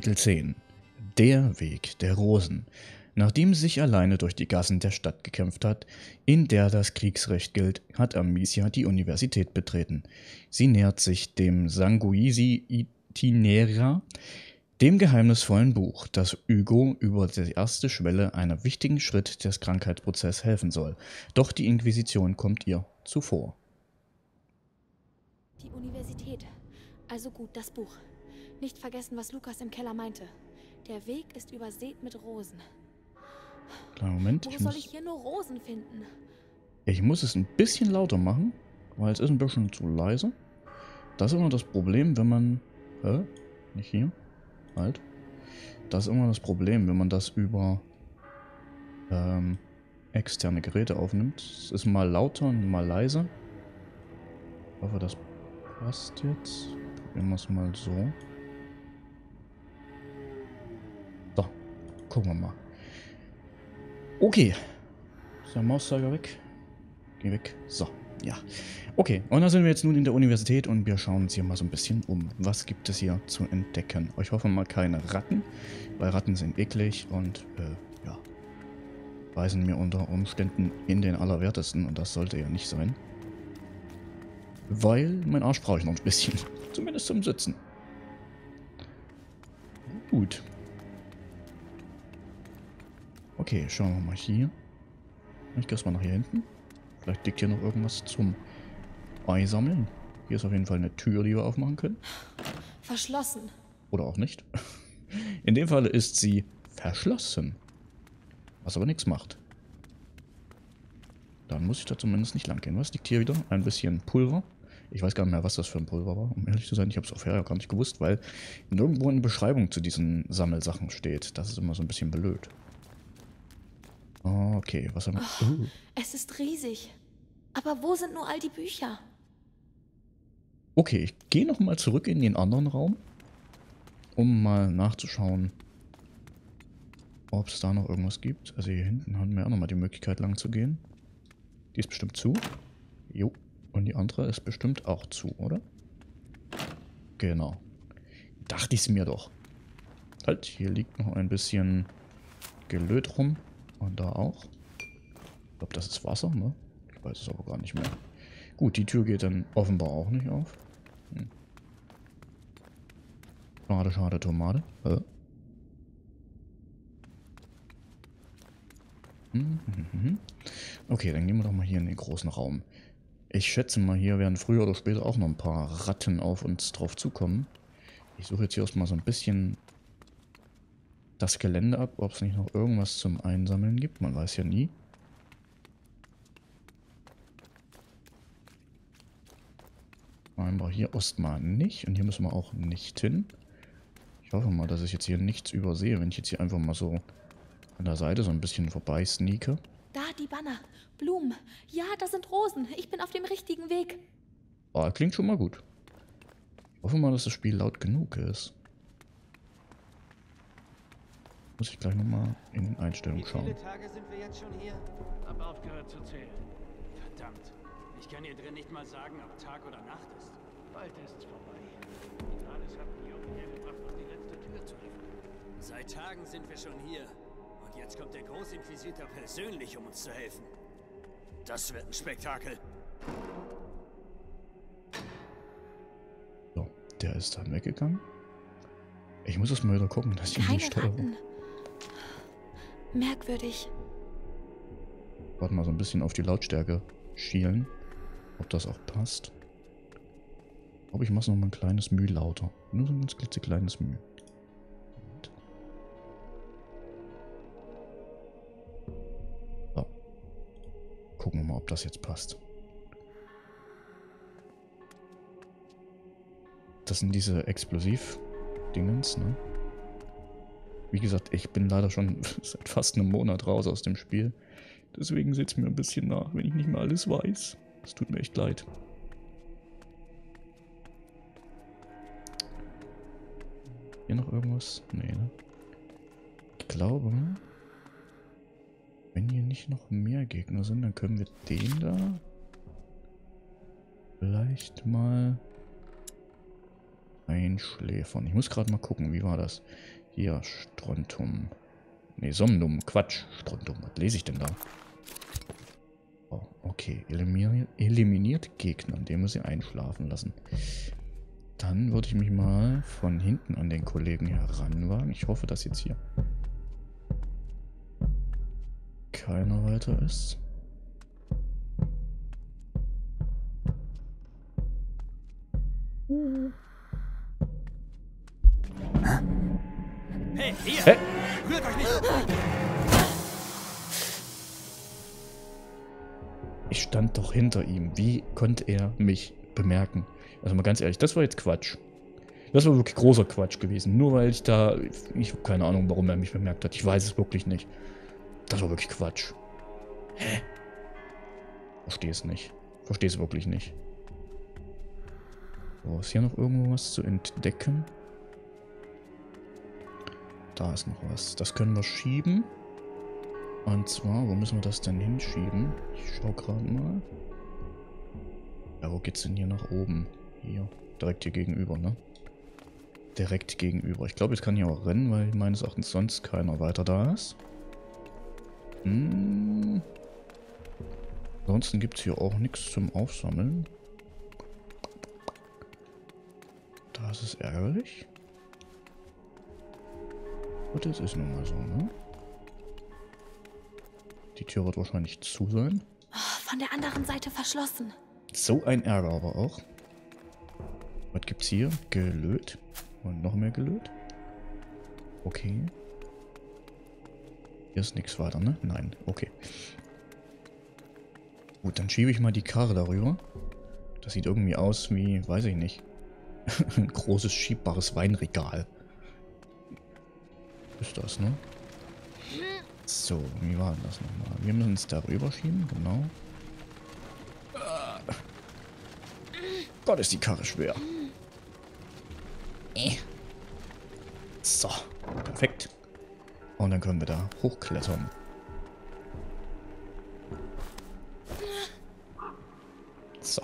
Kapitel 10 Der Weg der Rosen. Nachdem sie sich alleine durch die Gassen der Stadt gekämpft hat, in der das Kriegsrecht gilt, hat Amicia die Universität betreten. Sie nähert sich dem Sanguisi Itinera, dem geheimnisvollen Buch, das Hugo über die erste Schwelle einer wichtigen Schritt des Krankheitsprozesses helfen soll. Doch die Inquisition kommt ihr zuvor. Die Universität. Also gut, das Buch. Nicht vergessen, was Lukas im Keller meinte. Der Weg ist übersät mit Rosen. Kleinen Moment. Wo soll ich hier nur Rosen finden? Ich muss es ein bisschen lauter machen, weil es ist ein bisschen zu leise. Das ist immer das Problem, wenn man... Nicht hier. Halt. Das ist immer das Problem, wenn man das über externe Geräte aufnimmt. Es ist mal lauter und mal leiser. Ich hoffe, das passt jetzt. Probieren wir es mal so. So, gucken wir mal. Okay. Ist der Mauszeiger weg? Geh weg. So, ja. Okay, und da sind wir jetzt nun in der Universität und wir schauen uns hier mal so ein bisschen um. Was gibt es hier zu entdecken? Ich hoffe mal keine Ratten, weil Ratten sind eklig und, ja, weisen mir unter Umständen in den Allerwertesten und das sollte ja nicht sein. Weil mein Arsch brauche ich noch ein bisschen. Zumindest zum Sitzen. Gut. Okay, schauen wir mal hier. Ich gehe erstmal nach hier hinten. Vielleicht liegt hier noch irgendwas zum Einsammeln. Hier ist auf jeden Fall eine Tür, die wir aufmachen können. Verschlossen. Oder auch nicht. In dem Fall ist sie verschlossen. Was aber nichts macht. Dann muss ich da zumindest nicht lang gehen. Was liegt hier wieder? Ein bisschen Pulver. Ich weiß gar nicht mehr, was das für ein Pulver war, um ehrlich zu sein. Ich habe es vorher gar nicht gewusst, weil nirgendwo eine Beschreibung zu diesen Sammelsachen steht. Das ist immer so ein bisschen blöd. Okay, was haben wir? Es ist riesig. Aber wo sind nur all die Bücher? Okay, ich gehe nochmal zurück in den anderen Raum, um mal nachzuschauen, ob es da noch irgendwas gibt. Also hier hinten haben wir auch nochmal die Möglichkeit lang zu gehen. Die ist bestimmt zu. Jo. Und die andere ist bestimmt auch zu, oder? Genau. Dachte ich es mir doch. Halt, hier liegt noch ein bisschen Gelöt rum. Und da auch. Ich glaube, das ist Wasser, ne? Ich weiß es aber gar nicht mehr. Gut, die Tür geht dann offenbar auch nicht auf. Schade, schade, Tomate. Okay, dann gehen wir doch mal hier in den großen Raum. Ich schätze mal, hier werden früher oder später auch noch ein paar Ratten auf uns drauf zukommen. Ich suche jetzt hier erstmal so ein bisschen das Gelände ab, ob es nicht noch irgendwas zum Einsammeln gibt. Man weiß ja nie. Scheinbar hier erstmal nicht. Und hier müssen wir auch nicht hin. Ich hoffe mal, dass ich jetzt hier nichts übersehe, wenn ich jetzt hier einfach mal so an der Seite so ein bisschen vorbei sneake. Da, die Banner. Blumen. Ja, das sind Rosen. Ich bin auf dem richtigen Weg. Ah, klingt schon mal gut. Ich hoffe mal, dass das Spiel laut genug ist. Muss ich gleich nochmal in den Einstellungen schauen. Wie viele Tage sind wir jetzt schon hier? Hab aufgehört zu zählen. Verdammt. Ich kann hier drin nicht mal sagen, ob Tag oder Nacht ist. Bald ist's vorbei. Alles hat mich auch hergebracht, noch die letzte Tür zu öffnen. Seit Tagen sind wir schon hier. Und jetzt kommt der Großinquisitor persönlich, um uns zu helfen. Das wird ein Spektakel. So, der ist dann weggegangen. Ich muss erst mal wieder gucken, dass ich die Keine Steuerung... Ratten. Merkwürdig. Warte mal so ein bisschen auf die Lautstärke schielen. Ob das auch passt. Aber ich mache es noch mal ein kleines Mühe lauter. Nur so ein ganz klitzekleines Mühe. So. Gucken wir mal, ob das jetzt passt. Das sind diese Explosiv-Dingens, ne? Wie gesagt, ich bin leider schon seit fast einem Monat raus aus dem Spiel. Deswegen seht es mir ein bisschen nach, wenn ich nicht mehr alles weiß. Das tut mir echt leid. Hier noch irgendwas? Nee, ne? Ich glaube, wenn hier nicht noch mehr Gegner sind, dann können wir den da vielleicht mal Einschläfern. Ich muss gerade mal gucken, wie war das? Hier, Strontum. Ne, Somnum. Quatsch. Strontum. Was lese ich denn da? Oh, okay. Eliminiert Gegner, indem wir sie einschlafen lassen. Dann würde ich mich mal von hinten an den Kollegen heranwagen. Ich hoffe, dass jetzt hier keiner weiter ist. Hey, hier! Hä? Rührt euch nicht! Ich stand doch hinter ihm. Wie konnte er mich bemerken? Also mal ganz ehrlich, das war jetzt Quatsch. Das war wirklich großer Quatsch gewesen. Nur weil ich da... Ich habe keine Ahnung, warum er mich bemerkt hat. Ich weiß es wirklich nicht. Das war wirklich Quatsch. Hä? Verstehe es nicht. Verstehe es wirklich nicht. So, ist hier noch irgendwo was zu entdecken? Da ist noch was. Das können wir schieben. Und zwar, wo müssen wir das denn hinschieben? Ich schau gerade mal. Ja, wo geht's denn hier nach oben? Hier. Direkt hier gegenüber, ne? Direkt gegenüber. Ich glaube, jetzt kann ich auch rennen, weil meines Erachtens sonst keiner weiter da ist. Ansonsten gibt es hier auch nichts zum Aufsammeln. Das ist ärgerlich. Und das ist nun mal so, ne? Die Tür wird wahrscheinlich zu sein. Von der anderen Seite verschlossen. So ein Ärger aber auch. Was gibt's hier? Gelöt. Und noch mehr gelöt. Okay. Hier ist nichts weiter, ne? Nein. Okay. Gut, dann schiebe ich mal die Karre darüber. Das sieht irgendwie aus wie, weiß ich nicht. Ein großes schiebbares Weinregal. Ist das, ne? So, wie war denn das nochmal? Wir müssen es darüber schieben, genau. Gott, ist die Karre schwer. So, perfekt. Und dann können wir da hochklettern. So.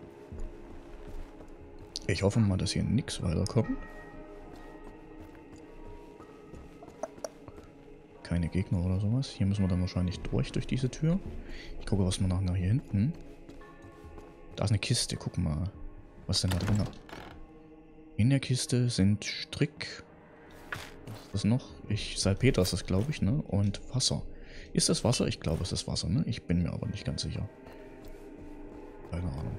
Ich hoffe mal, dass hier nichts weiterkommt. Keine Gegner oder sowas. Hier müssen wir dann wahrscheinlich durch diese Tür. Ich gucke, was wir nach hier hinten. Da ist eine Kiste, guck mal. Was ist denn da drin? In der Kiste sind Strick. Was ist das noch? Salpeter ist das, glaube ich, ne? Und Wasser. Ist das Wasser? Ich glaube, es ist Wasser, ne? Ich bin mir aber nicht ganz sicher. Keine Ahnung.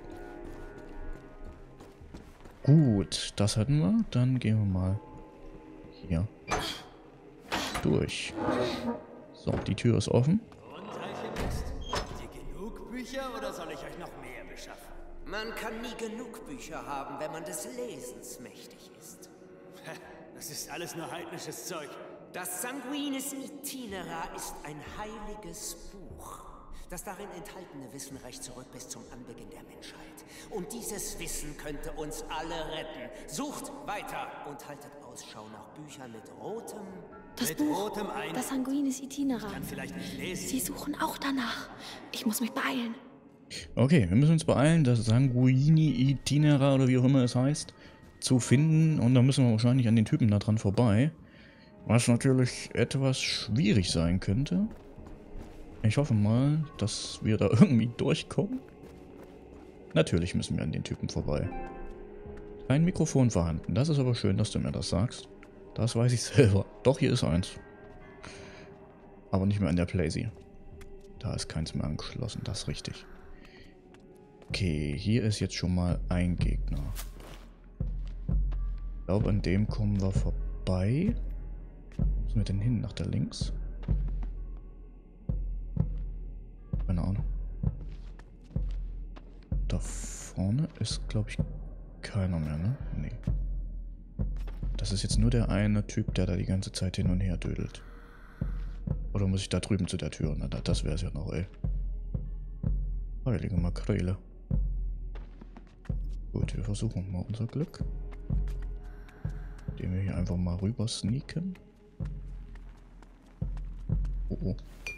Gut, das hatten wir. Dann gehen wir mal hier durch. So, die Tür ist offen. Und Alchemist, habt ihr genug Bücher oder soll ich euch noch mehr beschaffen? Man kann nie genug Bücher haben, wenn man des Lesens mächtig ist. Das ist alles nur heidnisches Zeug. Das Sanguinis Itinera ist ein heiliges Buch. Das darin enthaltene Wissen reicht zurück bis zum Anbeginn der Menschheit. Und dieses Wissen könnte uns alle retten. Sucht weiter und haltet Ausschau nach Büchern mit rotem... Das Mit Buch, rotem Ein. das Sanguinis Itinera. Kann vielleicht nicht lesen. Sie suchen auch danach. Ich muss mich beeilen. Okay, wir müssen uns beeilen, das Sanguini Itinera oder wie auch immer es heißt, zu finden. Und da müssen wir wahrscheinlich an den Typen da dran vorbei. Was natürlich etwas schwierig sein könnte. Ich hoffe mal, dass wir da irgendwie durchkommen. Natürlich müssen wir an den Typen vorbei. Kein Mikrofon vorhanden. Das ist aber schön, dass du mir das sagst. Das weiß ich selber. Doch, hier ist eins. Aber nicht mehr an der Playsee. Da ist keins mehr angeschlossen. Das ist richtig. Okay, hier ist jetzt schon mal ein Gegner. Ich glaube, an dem kommen wir vorbei. Wo sind wir denn hin? Nach da links? Keine Ahnung. Da vorne ist, glaube ich, keiner mehr, ne? Nee. Das ist jetzt nur der eine Typ, der da die ganze Zeit hin und her dödelt. Oder muss ich da drüben zu der Tür? Na, das wäre es ja noch, ey. Heilige Makrele. Gut, wir versuchen mal unser Glück. Indem wir hier einfach mal rüber sneaken. Oh, oh.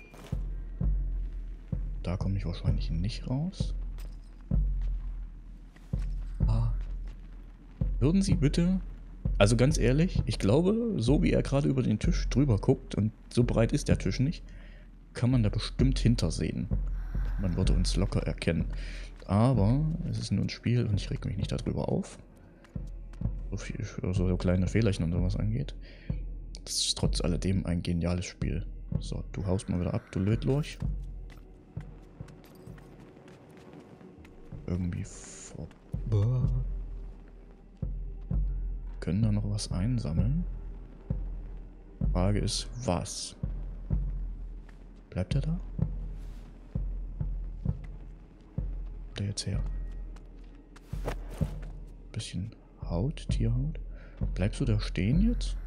Da komme ich wahrscheinlich nicht raus. Würden Sie bitte, also ganz ehrlich, ich glaube, so wie er gerade über den Tisch drüber guckt, und so breit ist der Tisch nicht, kann man da bestimmt hintersehen. Man würde uns locker erkennen. Aber es ist nur ein Spiel und ich reg mich nicht darüber auf. So kleine Fehlerchen und sowas angeht. Das ist trotz alledem ein geniales Spiel. So, du haust mal wieder ab, du Lötlurch. Irgendwie vorbei. Können da noch was einsammeln? Frage ist, was? Bleibt er da? Kommt er jetzt her? Bisschen Haut, Tierhaut. Bleibst du da stehen jetzt?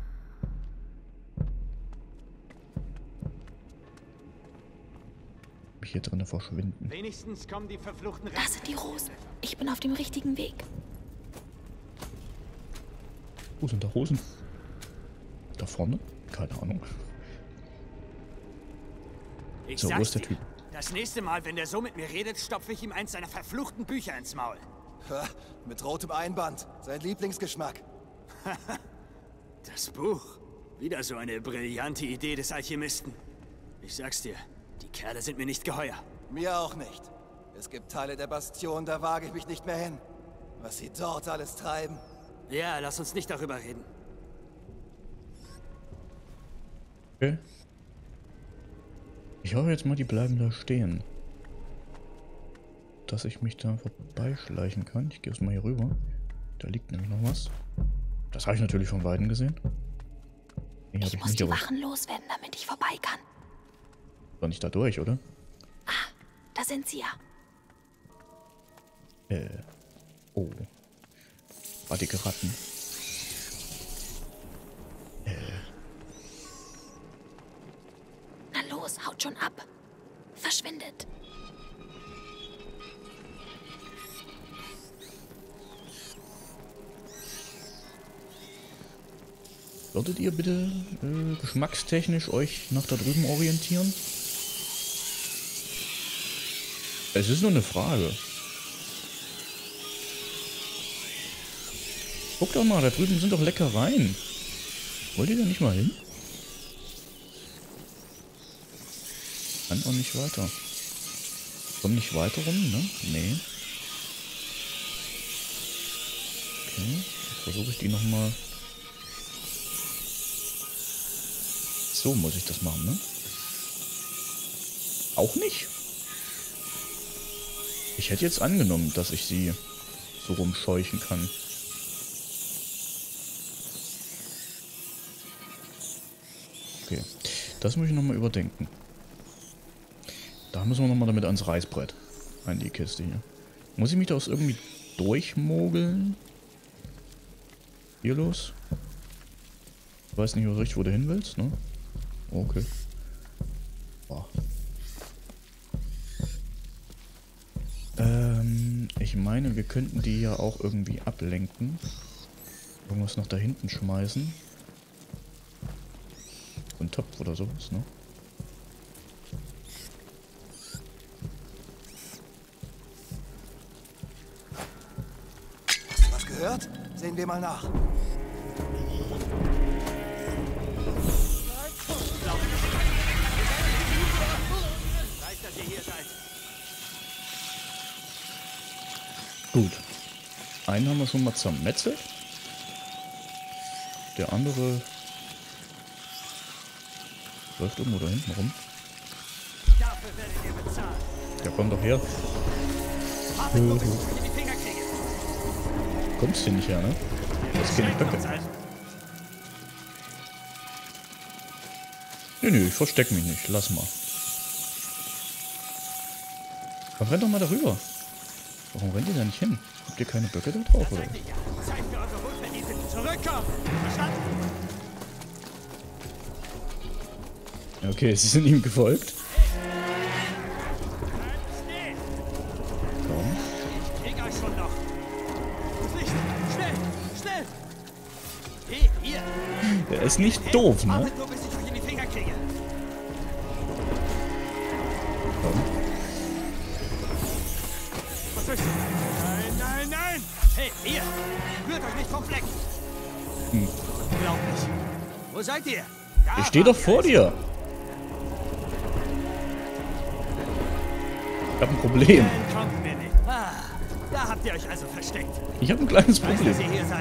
Mich hier drinnen verschwinden. Wenigstens kommen die verfluchten Da sind die Rosen. Ich bin auf dem richtigen Weg. Wo sind da Rosen? Da vorne? Keine Ahnung. Ich So, wo ist der dir, Typ? das nächste Mal, wenn der so mit mir redet, stopfe ich ihm eins seiner verfluchten Bücher ins Maul. Ha, mit rotem Einband. Sein Lieblingsgeschmack. Das Buch. Wieder so eine brillante Idee des Alchemisten. Ich sag's dir, die Kerle sind mir nicht geheuer. Mir auch nicht. Es gibt Teile der Bastion, da wage ich mich nicht mehr hin. Was sie dort alles treiben. Ja, lass uns nicht darüber reden. Okay. Ich hoffe jetzt mal, die bleiben da stehen. Dass ich mich da vorbeischleichen kann. Ich gehe erstmal hier rüber. Da liegt nämlich noch was. Das habe ich natürlich von Weitem gesehen. Den Ich muss die Wachen loswerden, damit ich vorbei kann. War nicht da durch, oder? Ah, da sind sie ja. Oh. Artige Ratten. Na los, haut schon ab. Verschwindet. Würdet ihr bitte geschmackstechnisch euch nach da drüben orientieren? Es ist nur eine Frage. Guckt doch mal, da drüben sind doch Leckereien. Wollt ihr da nicht mal hin? Kann auch nicht weiter. Komm nicht weiter rum, ne? Nee. Okay, jetzt versuche ich die nochmal. So muss ich das machen, ne? Auch nicht? Ich hätte jetzt angenommen, dass ich sie so rumscheuchen kann. Okay, das muss ich nochmal überdenken. Da müssen wir nochmal damit ans Reißbrett. An die Kiste hier. Muss ich mich da aus irgendwie durchmogeln? Hier los? Ich weiß nicht richtig, wo du hin willst, ne? Okay. Oh. Ich meine, wir könnten die ja auch irgendwie ablenken. Irgendwas nach da hinten schmeißen. So ein Topf oder sowas, ne? Hast du was gehört? Sehen wir mal nach. Reicht, dass ihr hier seid. Gut. Einen haben wir schon mal zermetzelt. Der andere läuft irgendwo da hinten rum. Dafür werdet ihr bezahlen. Ja, komm doch her. Warte, nur bis ich euch in die Finger kriege. Kommst hier nicht her, ne? Das ist keine Böcke. Nee, ich versteck mich nicht. Lass mal. Aber rennt doch mal darüber. Warum rennt ihr da nicht hin? Habt ihr keine Böcke da drauf, oder? Zeigt mir eure Wohlverdiensten. Zurückkommen! Verstanden? Okay, sie sind ihm gefolgt. Stehen! Komm. Ich krieg euch schon noch. Nicht! Schnell! Schnell! Hey, hier! Der ist nicht doof, ne? Wartet nur, bis ich euch in die Finger kriege. Komm. Was willst du? Nein, nein, nein! Hey, hier! Rührt euch nicht vom Fleck! Unglaublich. Wo seid ihr? Da Ich stehe doch vor dir. Ich habe ein Problem. Entkommt mir nicht. Ah, da habt ihr euch also versteckt. Ich habe ein kleines Ich weiß, dass Problem. ihr hier seid.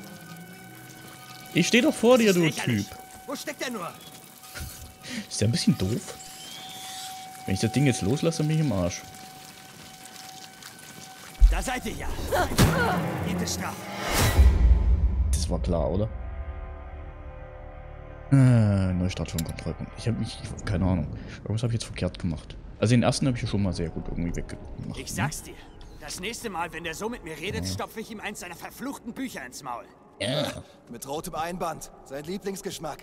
Ich stehe doch vor dir, Das ist du lächerlich. Typ. Wo steckt er nur? Ist der ein bisschen doof? Wenn ich das Ding jetzt loslasse, bin ich im Arsch. Da seid ihr ja. Geht es straff. Das war klar, oder? Neustart vom Kontrollpunkt. Ich habe keine Ahnung. Irgendwas habe ich jetzt verkehrt gemacht. Also den ersten habe ich ja schon mal sehr gut irgendwie weggemacht. Ich sag's dir. Das nächste Mal, wenn der so mit mir redet, stopfe ich ihm eins seiner verfluchten Bücher ins Maul. Ja. Mit rotem Einband. Sein Lieblingsgeschmack.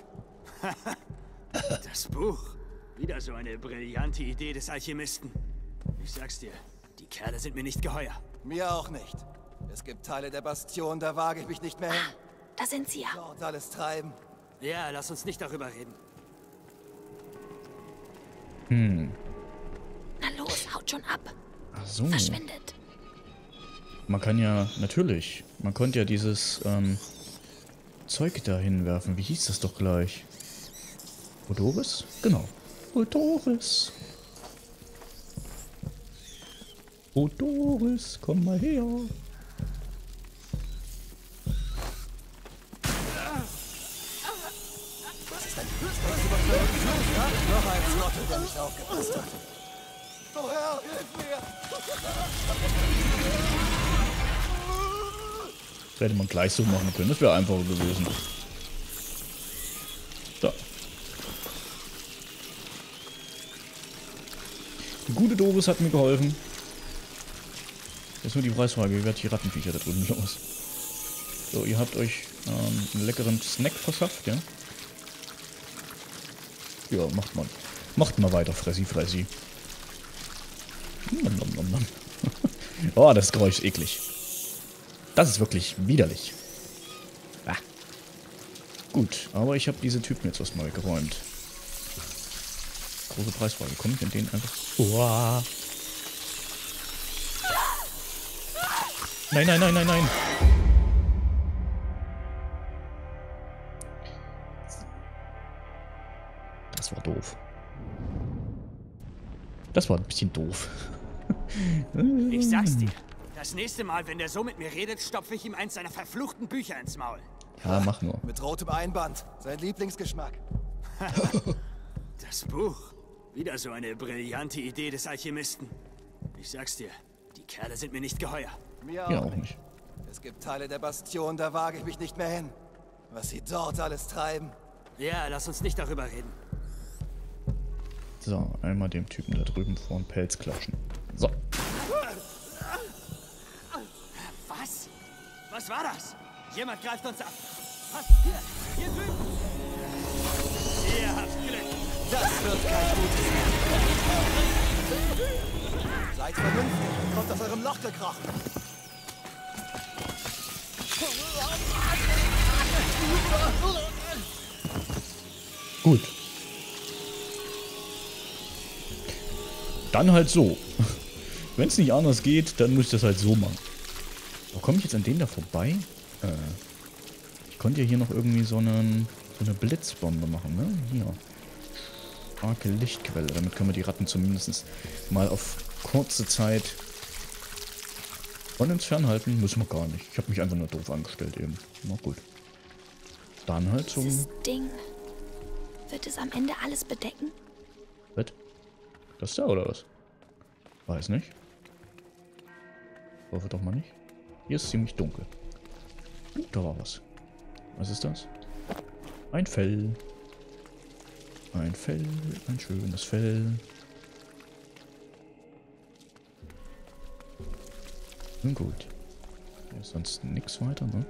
Das Buch. Wieder so eine brillante Idee des Alchemisten. Ich sag's dir, die Kerle sind mir nicht geheuer. Mir auch nicht. Es gibt Teile der Bastion, da wage ich mich nicht mehr hin. Da sind sie ja. Dort alles treiben. Ja, lass uns nicht darüber reden. Na los, haut schon ab. Ach so. Verschwindet. Man kann ja, natürlich, man konnte ja dieses Zeug da hinwerfen. Wie hieß das doch gleich? Odoris? Genau. Odoris. Odoris, komm mal her. Noch ein Trottel, der mich aufgepasst hat. Oh Herr, hilf mir! Das hätte man gleich so machen können. Das wäre einfacher gewesen. So. Die gute Doris hat mir geholfen. Jetzt nur die Preisfrage. Wie wird die Rattenviecher da drüben los? So, ihr habt euch einen leckeren Snack verschafft, ja? Ja, macht mal. Macht mal weiter, Fressi, Fressi. Nom, nom, nom, nom. Oh, das Geräusch ist eklig. Das ist wirklich widerlich. Ah. Gut, aber ich habe diese Typen jetzt erstmal weggeräumt. Große Preisfrage. Komme ich in den einfach... Uah. Nein, nein, nein, nein, nein. Das war doof. Das war ein bisschen doof. Ich sag's dir. Das nächste Mal, wenn der so mit mir redet, stopfe ich ihm eins seiner verfluchten Bücher ins Maul. Ja, mach nur. Mit rotem Einband. Sein Lieblingsgeschmack. Das Buch. Wieder so eine brillante Idee des Alchemisten. Ich sag's dir, die Kerle sind mir nicht geheuer. Mir Ja, auch auch nicht. Es gibt Teile der Bastion, da wage ich mich nicht mehr hin. Was sie dort alles treiben. Ja, lass uns nicht darüber reden. So, einmal dem Typen da drüben vor den Pelz klatschen. So. Was? Was war das? Jemand greift uns ab. Was? Hier drüben. Ihr habt Glück. Das wird kein gutes Ende. Seid vernünftig. Kommt aus eurem Loch gekrochen. Gut. Dann halt so. Wenn es nicht anders geht, dann muss ich das halt so machen. Wo komme ich jetzt an den da vorbei? Ich konnte ja hier noch irgendwie so eine Blitzbombe machen, ne? Hier. Starke Lichtquelle. Damit können wir die Ratten zumindest mal auf kurze Zeit von uns fernhalten. Müssen wir gar nicht. Ich habe mich einfach nur doof angestellt eben. Na gut. Dann halt so. Dieses Ding. Wird es am Ende alles bedecken? Was? Das da oder was? Weiß nicht. Hoffe doch mal nicht. Hier ist ziemlich dunkel. Da war was. Was ist das? Ein Fell. Ein Fell. Ein schönes Fell. Nun gut. Hier ist sonst nichts weiter, ne?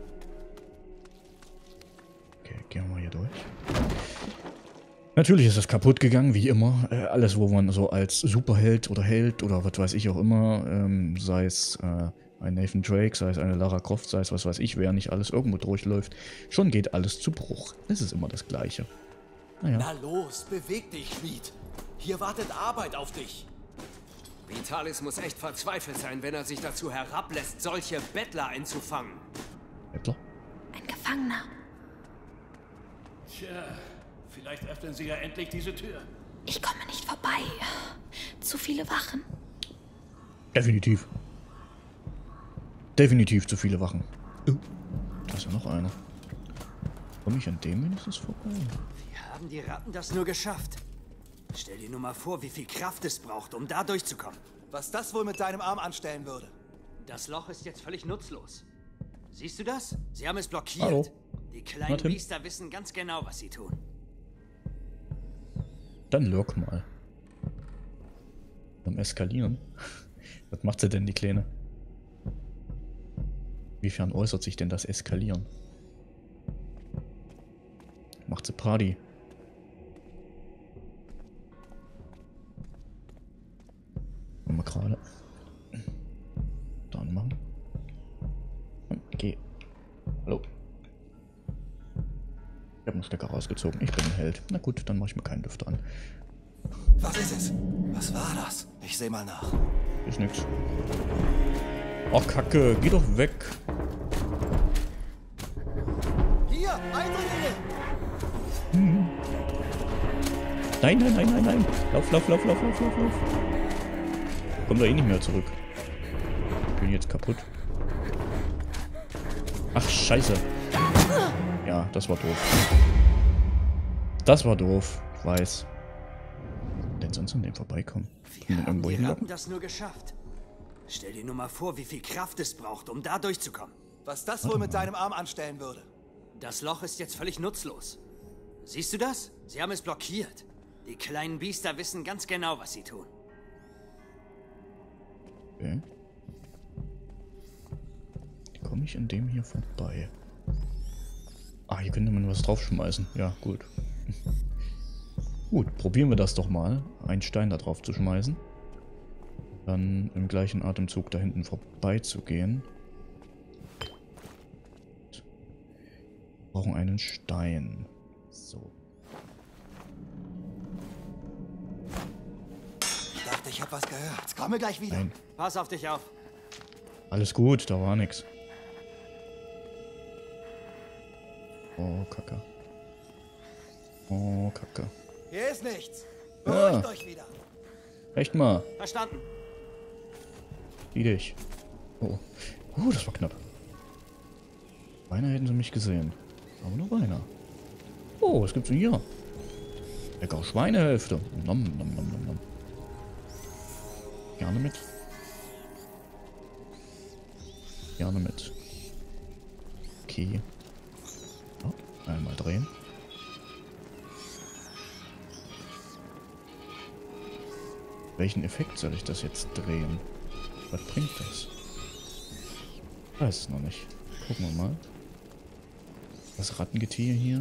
Okay, gehen wir mal hier durch. Natürlich ist das kaputt gegangen, wie immer. Alles, wo man so als Superheld oder Held oder was weiß ich auch immer, sei es ein Nathan Drake, sei es eine Lara Croft, sei es was weiß ich, wer nicht alles irgendwo durchläuft, schon geht alles zu Bruch. Es ist immer das Gleiche. Naja. Na los, beweg dich, Schmied. Hier wartet Arbeit auf dich. Vitalis muss echt verzweifelt sein, wenn er sich dazu herablässt, solche Bettler einzufangen. Bettler? Ein Gefangener. Tja, vielleicht öffnen Sie ja endlich diese Tür. Ich komme nicht vorbei. Zu viele Wachen. Definitiv. Definitiv zu viele Wachen. Da ist ja noch einer. Komme ich an dem wenigstens vorbei? Wie haben die Ratten das nur geschafft? Stell dir nur mal vor, wie viel Kraft es braucht, um da durchzukommen. Was das wohl mit deinem Arm anstellen würde. Das Loch ist jetzt völlig nutzlos. Siehst du das? Sie haben es blockiert. Hallo. Die kleinen Martin. Biester wissen ganz genau, was sie tun. Dann lurk mal. Am Eskalieren. Was macht sie denn, die Kleine? Inwiefern äußert sich denn das Eskalieren? Macht sie Party? Wollen wir gerade da machen? Geh. Hallo. Ich habe einen Stecker rausgezogen. Ich bin ein Held. Na gut, dann mache ich mir keinen Düfter an. Was ist es? Was war das? Ich sehe mal nach. Ist nix. Oh, Kacke. Geh doch weg. Hier, Eindringlinge! Nein, nein, nein, nein, nein. Lauf, lauf, lauf, lauf, lauf, lauf, lauf. Komm da eh nicht mehr zurück. Ich bin jetzt kaputt. Ach, scheiße. Ja, das war doof. Das war doof. Ich weiß. Denn sonst an dem vorbeikommen. Wie haben die Ratten das nur geschafft? Stell dir nur mal vor, wie viel Kraft es braucht, um da durchzukommen. Was das wohl mit deinem Arm anstellen würde. Das Loch ist jetzt völlig nutzlos. Siehst du das? Sie haben es blockiert. Die kleinen Biester wissen ganz genau, was sie tun. Okay. Komme ich an dem hier vorbei? Ah, hier könnte man was draufschmeißen. Ja, gut. Gut, probieren wir das doch mal. Einen Stein da drauf zu schmeißen. Dann im gleichen Atemzug da hinten vorbei zu gehen. Wir brauchen einen Stein. So. Ich dachte, ich habe was gehört. Komme gleich wieder. Nein. Pass auf dich auf. Alles gut, da war nix. Oh, Kacke. Oh, Kacke. Hier ist nichts. Ja. Beruhigt euch wieder. Echt mal. Verstanden. Die dich. Oh. Das war knapp. Beinahe hätten sie mich gesehen. Aber nur beinahe. Oh, was gibt's denn hier? Lecker Schweinehälfte. Nom, nom, nom, nom, nom. Gerne mit. Gerne mit. Okay. Oh, einmal drehen. Welchen Effekt soll ich das jetzt drehen? Was bringt das? Ich weiß es noch nicht. Gucken wir mal. Das Rattengetier hier.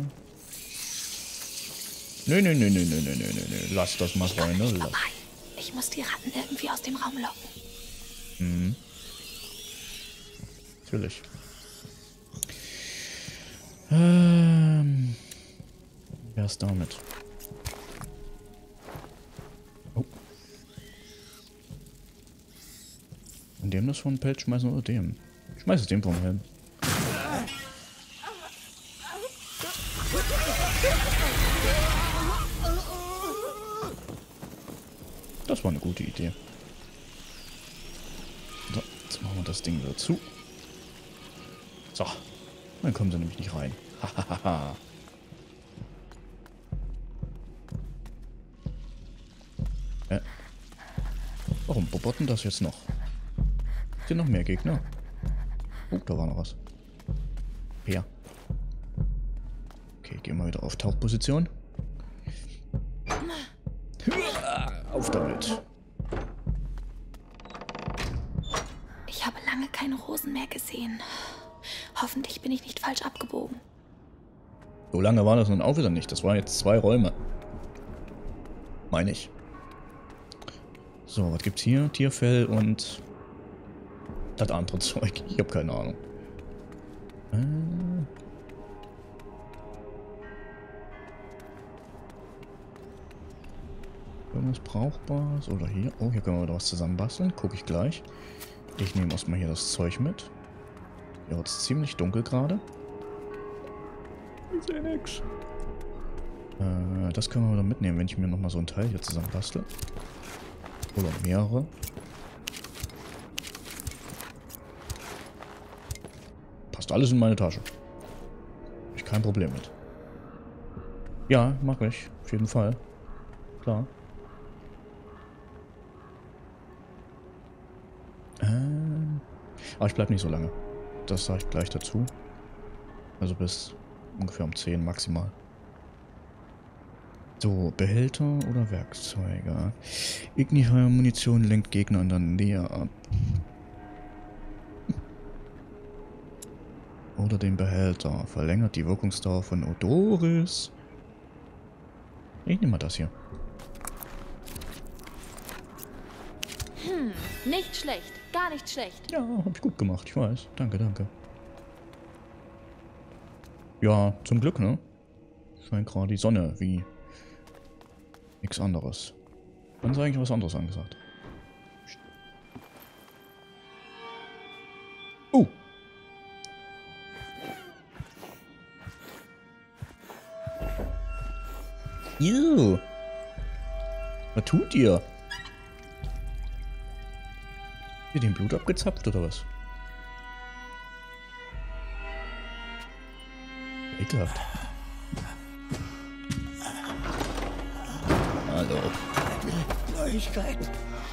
Nö. Lass das mal, Freunde. Nicht vorbei. Ich muss die Ratten irgendwie aus dem Raum locken. Mhm. Natürlich. Wer ist damit? Oh. Und dem das von Pelz schmeißen oder dem? Ich schmeiß es dem vom Helm. Das war eine gute Idee. So, jetzt machen wir das Ding wieder zu. So, dann kommen sie nämlich nicht rein. Hahaha. Warum bobotten das jetzt noch? Sind noch mehr Gegner? Oh, da war noch was. Ja. Okay, gehen wir wieder auf Tauchposition. Auf damit. Ich habe lange keine Rosen mehr gesehen. Hoffentlich bin ich nicht falsch abgebogen. So lange war das nun auch wieder nicht. Das waren jetzt 2 Räume. Meine ich. So, was gibt's hier? Tierfell und das andere Zeug. Ich habe keine Ahnung. Irgendwas Brauchbares? Oder hier? Oh, hier können wir wieder was zusammenbasteln. Gucke ich gleich. Ich nehme erstmal hier das Zeug mit. Hier wird es ziemlich dunkel gerade. Ich sehe nix. Das können wir wieder mitnehmen, wenn ich mir nochmal so ein Teil hier zusammen bastel. Oder mehrere. Passt alles in meine Tasche. Hab ich kein Problem mit. Ja, mag ich. Auf jeden Fall. Klar. Aber ich bleib nicht so lange. Das sage ich gleich dazu. Also bis ungefähr um 10 maximal. So, Behälter oder Werkzeuge. Ignifier-Munition lenkt Gegner in der Nähe ab. Oder den Behälter. Verlängert die Wirkungsdauer von Odoris. Ich nehme mal das hier. Nicht schlecht. Gar nicht schlecht. Ja, hab ich gut gemacht, ich weiß. Danke, danke. Ja, zum Glück, ne? Scheint gerade die Sonne wie nichts anderes. Wann ist eigentlich was anderes angesagt? Ew. Was tut ihr? Habt ihr den Blut abgezapft oder was? Ekelhaft. Hallo. Neuigkeiten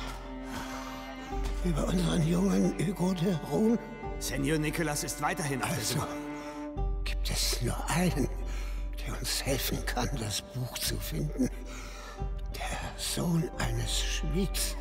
über unseren jungen Hugo de Rune. Senior Nicholas ist weiterhin auf der Suche. Gibt es nur einen, der uns helfen kann, das Buch zu finden? Der Sohn eines Schmieds.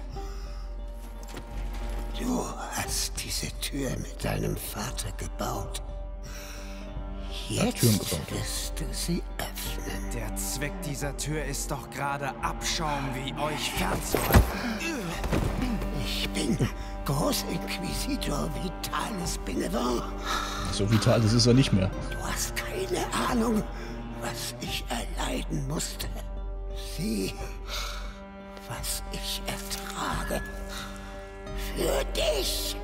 Du hast diese Tür mit deinem Vater gebaut. Jetzt wirst du sie öffnen. Der Zweck dieser Tür ist doch gerade Abschaum wie euch fernzuhalten. Ich bin Großinquisitor Vitalis Benevent. So vital ist er nicht mehr. Du hast keine Ahnung, was ich erleiden musste. Sieh, was ich ertrage. Für dich.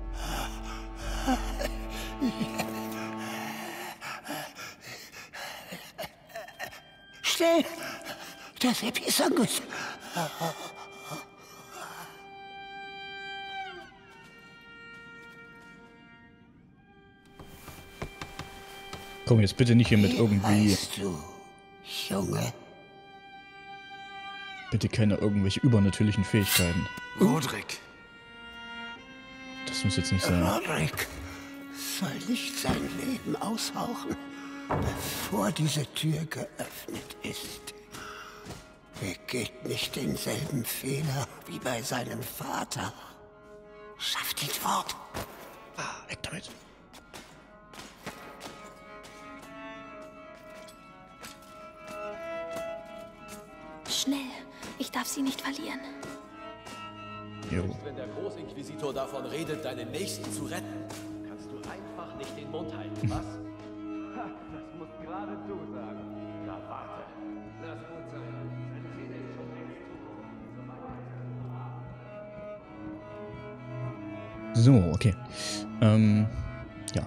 Schnell! Das Episangus! Komm jetzt bitte nicht hier mit irgendwie... Weißt du, Junge? Bitte keine irgendwelche übernatürlichen Fähigkeiten. Rodrik. Das muss jetzt nicht sein. Rodrik soll nicht sein Leben aushauchen, bevor diese Tür geöffnet ist. Begeht nicht denselben Fehler wie bei seinem Vater. Schafft ihn fort. Weg damit. Schnell. Ich darf sie nicht verlieren. Jo. Wenn der Großinquisitor davon redet, deinen Nächsten zu retten, kannst du einfach nicht den Mund halten, was? Ha, das musst gerade du sagen. Na warte. Lass gut sein. Seine Seele ist schon längst tot. So, okay. Ja.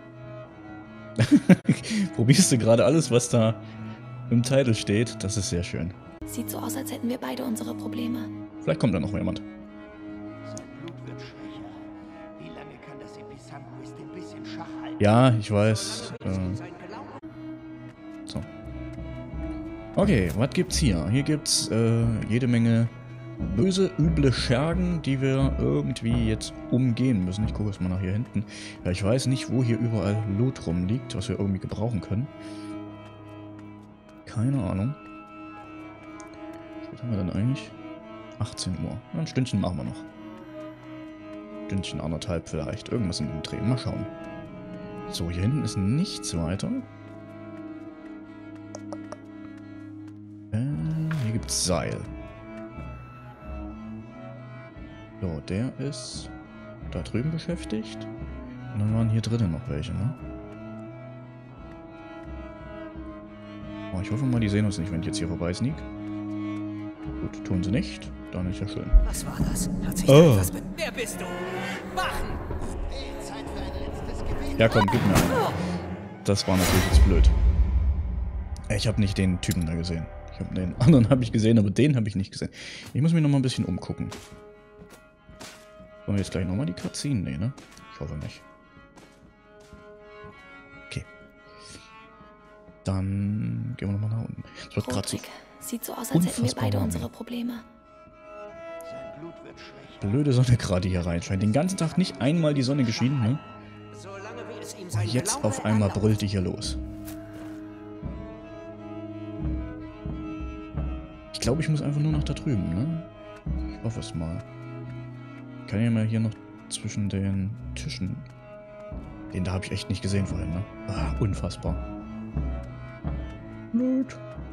Probierst du gerade alles, was da im Titel steht? Das ist sehr schön. Sieht so aus, als hätten wir beide unsere Probleme. Vielleicht kommt da noch jemand. Sein Blut wird schwächer. Wie lange kann das Episanguis ein bisschen Schach halten? Ja, ich weiß. So. Okay, was gibt's hier? Hier gibt's jede Menge böse, üble Schergen, die wir irgendwie jetzt umgehen müssen. Ich gucke jetzt mal nach hier hinten. Ja, ich weiß nicht, wo hier überall Loot rumliegt, was wir irgendwie gebrauchen können. Keine Ahnung. Was haben wir denn eigentlich? 18 Uhr. Ein Stündchen machen wir noch. Stündchen, anderthalb vielleicht. Irgendwas in dem Dreh. Mal schauen. So, hier hinten ist nichts weiter. Hier gibt's Seil. So, der ist da drüben beschäftigt. Und dann waren hier drinnen noch welche, ne? Oh, ich hoffe mal, die sehen uns nicht, wenn ich jetzt hier vorbei sneak. Gut, tun sie nicht. Dann ist ja schön. Was war das? Hat sich Oh. etwas Wer bist du? Wachen! Hey, Zeit für ein letztes Gebet. Ja, komm, gib mir eine. Das war natürlich jetzt blöd. Ich habe nicht den Typen da gesehen. Den anderen habe ich gesehen, aber den habe ich nicht gesehen. Ich muss mich noch mal ein bisschen umgucken. Wollen wir jetzt gleich nochmal die Cutscene? Nee, ne? Ich hoffe nicht. Okay. Dann gehen wir nochmal nach unten. Es wird gerade so sieht so aus, als hätten wir beide unsere Probleme. Blöde Sonne gerade hier reinscheint. Den ganzen Tag nicht einmal die Sonne geschienen, ne? Aber jetzt auf einmal brüllt die hier los. Ich glaube, ich muss einfach nur nach da drüben, ne? Ich hoffe es mal. Ich kann ja mal hier noch zwischen den Tischen. Den da habe ich echt nicht gesehen vorhin, ne? Ah, unfassbar. Blöd.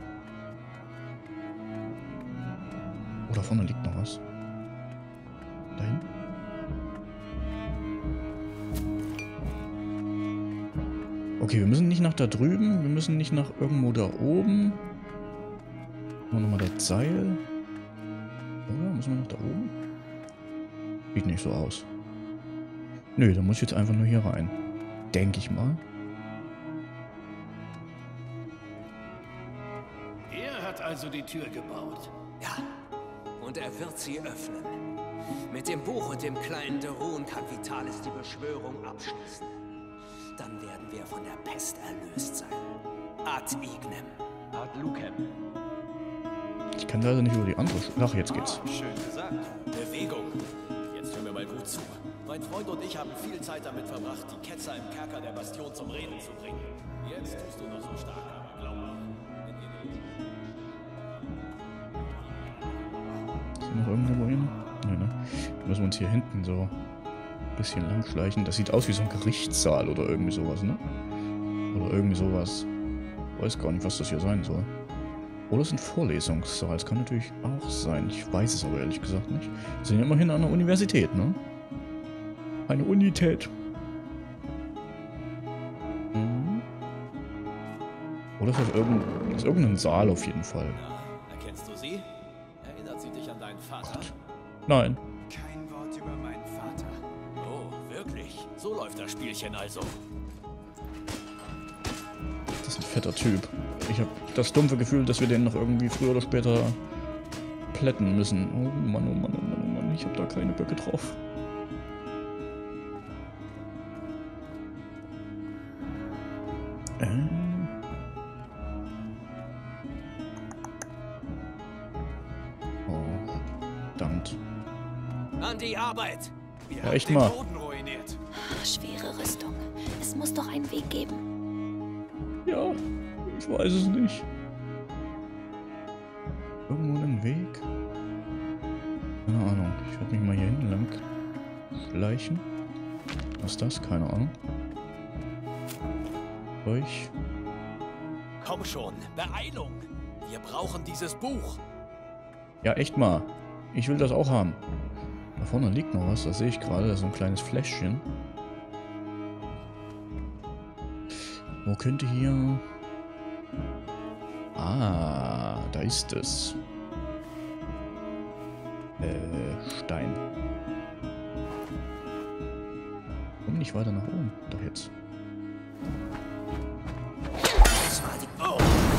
Oh, da vorne liegt noch was. Da hinten? Okay, wir müssen nicht nach da drüben. Wir müssen nicht nach irgendwo da oben. Nochmal das Seil. Oder? Müssen wir nach da oben? Sieht nicht so aus. Nö, da muss ich jetzt einfach nur hier rein. Denke ich mal. Er hat also die Tür gebaut. Ja, und er wird sie öffnen. Mit dem Buch und dem kleinen Derun kann Vitalis die Beschwörung abschließen. Dann werden wir von der Pest erlöst sein. Ad ignem. Ad lucem. Ich kann leider nicht über die andere Ach, jetzt geht's. Schön gesagt. Bewegung. Jetzt hör mir mal gut zu. Mein Freund und ich haben viel Zeit damit verbracht, die Ketzer im Kerker der Bastion zum Reden zu bringen. Jetzt tust du noch so stark, aber glaub mir. Ist hier noch irgendwo hin? Nein, ne? Da müssen wir uns hier hinten so ein bisschen lang schleichen. Das sieht aus wie so ein Gerichtssaal oder irgendwie sowas, ne? Oder irgendwie sowas. Weiß gar nicht, was das hier sein soll. Oder es ist ein Vorlesungssaal. Das kann natürlich auch sein. Ich weiß es aber ehrlich gesagt nicht. Wir sind ja immerhin an der Universität, ne? Eine Unität. Mhm. Oder ist das irgendein Saal auf jeden Fall. Na, erkennst du sie? Erinnert sie dich an deinen Vater? Nein. Kein Wort über meinen Vater. Oh, wirklich? So läuft das Spielchen also. Das ist ein fetter Typ. Ich habe das dumpfe Gefühl, dass wir den noch irgendwie früher oder später plätten müssen. Oh Mann, oh Mann, oh Mann, oh Mann. Ich habe da keine Böcke drauf. Oh, verdammt. An die Arbeit! Ja, echt mal. Boden ruiniert. Schwere Rüstung. Es muss doch einen Weg geben. Ja, ich weiß es nicht. Irgendwo einen Weg? Keine Ahnung. Ich werde mich mal hier hinten lang schleichen. Was ist das? Keine Ahnung. Euch. Komm schon, Beeilung! Wir brauchen dieses Buch! Ja, echt mal. Ich will das auch haben. Da vorne liegt noch was, das sehe ich gerade. Das ist so ein kleines Fläschchen. Wo könnte hier... Ah, da ist es. Stein. Warum nicht weiter nach oben? Doch jetzt. Das war die... Oh.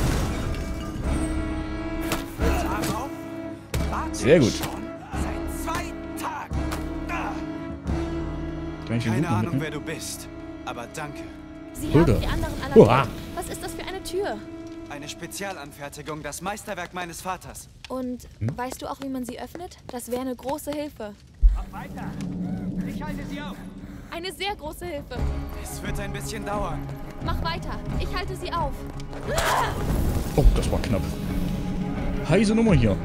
Darauf warte Sehr gut. ich schon seit 2 Tagen. Kann ich den Keine Loot noch Ahnung, mitnehmen? wer du bist, aber danke. Sie Bruder. haben die anderen alle. Hurra. Was ist das für eine Tür? Eine Spezialanfertigung, das Meisterwerk meines Vaters. Und weißt du auch, wie man sie öffnet? Das wäre eine große Hilfe. Mach weiter! Ich halte sie auf! Eine sehr große Hilfe. Es wird ein bisschen dauern. Mach weiter. Ich halte sie auf. Oh, das war knapp. Heiße Nummer hier.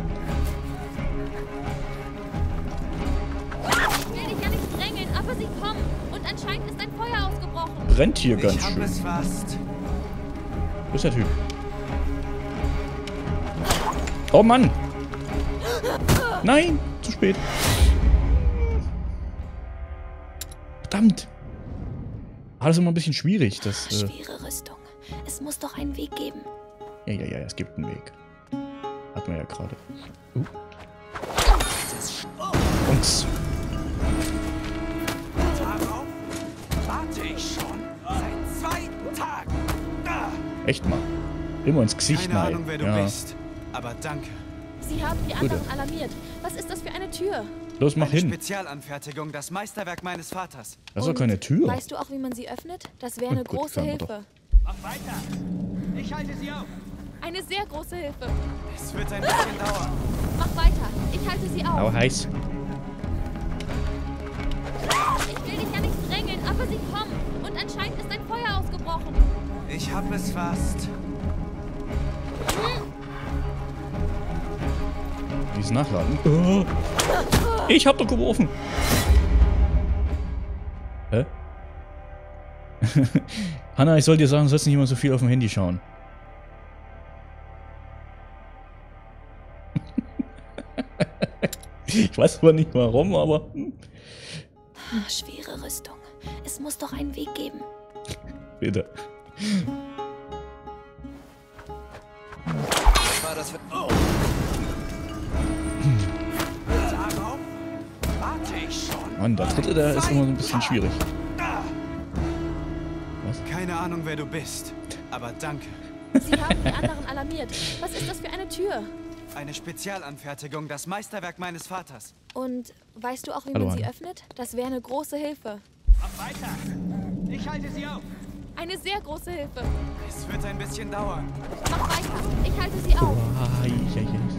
Ich will dich ja nicht drängeln, aber sie kommen. Und anscheinend ist ein Feuer ausgebrochen. Brennt hier ganz Ich hab schön. es fast. Wo ist der Typ? Oh Mann! Nein! Zu spät. Verdammt! Ah, das ist immer ein bisschen schwierig. Das, Schwere Rüstung. Es muss doch einen Weg geben. ja, es gibt einen Weg. Hatten wir ja gerade. Und Darauf warte ich schon Tag! Echt mal. Immer ins Gesicht Keine mal. Ahnung, wer du Ja. bist, aber danke. Sie haben die anderen alarmiert. Was ist das für eine Tür? Los, mach Eine hin. Spezialanfertigung, das Meisterwerk meines Vaters. Das ist doch Und keine Tür. Weißt du auch, wie man sie öffnet? Das wäre eine Gut, große klären wir doch. Hilfe. Mach weiter! Ich halte sie auf! Eine sehr große Hilfe. Es wird ein bisschen dauern. Mach weiter. Ich halte sie auf. Au, heiß. Ich will dich ja nicht drängeln, aber sie kommen. Und anscheinend ist ein Feuer ausgebrochen. Ich hab es fast. Dies Nachladen. Oh. Ich hab doch geworfen. Hä? Hanna, ich soll dir sagen, du sollst nicht immer so viel auf dem Handy schauen. Ich weiß zwar nicht warum, aber... Schwere Rüstung. Es muss doch einen Weg geben. Bitte. Was war das für... Oh! Darauf warte ich schon. Mann, der dritte, der ist immer so ein bisschen schwierig. Keine Ahnung, wer du bist, aber danke. Sie haben die anderen alarmiert. Was ist das für eine Tür? Eine Spezialanfertigung, das Meisterwerk meines Vaters. Und weißt du auch, wie Hallo, man sie Anne. öffnet? Das wäre eine große Hilfe. Mach weiter! Ich halte sie auf! Eine sehr große Hilfe. Es wird ein bisschen dauern. Mach weiter. Ich halte sie auf. Ich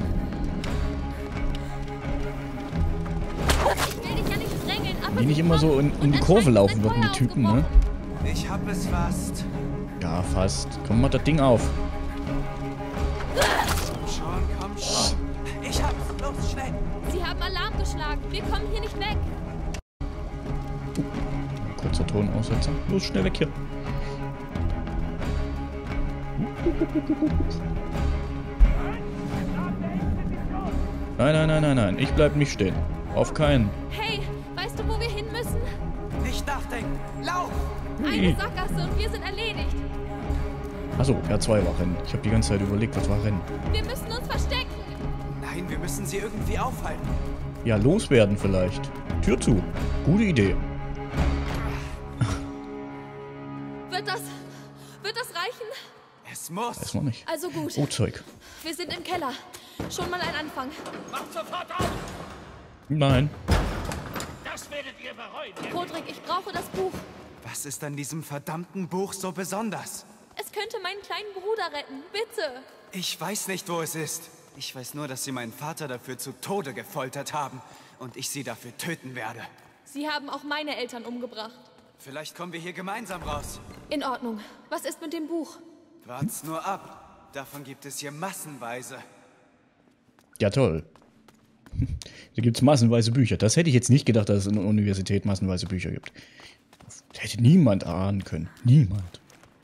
Ich will dich ja nicht drängeln, aber die sie nicht immer so kommen. in die Und Kurve anscheinend laufen ist ein würden, die Feuer Typen, ne? ausgebrochen. Ich hab es fast. Ja, fast. Komm, mach das Ding auf. Komm schon. Ich hab's. Los, schnell. Sie haben Alarm geschlagen. Wir kommen hier nicht weg. Kurzer Tonaussetzer. Los, schnell weg hier. Nein. Ich bleib nicht stehen. Auf keinen. Hey, weißt du, wo wir hin müssen? Nicht nachdenken. Lauf! Eine Sackgasse und wir sind erledigt. Achso, R2 war Rennen. Ich habe die ganze Zeit überlegt, was war Rennen. Wir müssen uns verstecken. Nein, wir müssen sie irgendwie aufhalten. Ja, loswerden vielleicht. Tür zu. Gute Idee. Wird das reichen? Es muss. Weiß man nicht. Also gut. Oh, Zeug. Wir sind im Keller. Schon mal ein Anfang. Macht sofort auf! Nein. Das werdet ihr bereuen. Rodrik, ich brauche das Buch. Was ist an diesem verdammten Buch so besonders? Es könnte meinen kleinen Bruder retten. Bitte. Ich weiß nicht, wo es ist. Ich weiß nur, dass sie meinen Vater dafür zu Tode gefoltert haben und ich sie dafür töten werde. Sie haben auch meine Eltern umgebracht. Vielleicht kommen wir hier gemeinsam raus. In Ordnung. Was ist mit dem Buch? Wart's nur ab. Davon gibt es hier massenweise. Ja, toll. Da gibt es massenweise Bücher. Das hätte ich jetzt nicht gedacht, dass es in der Universität massenweise Bücher gibt. Das hätte niemand ahnen können. Niemand.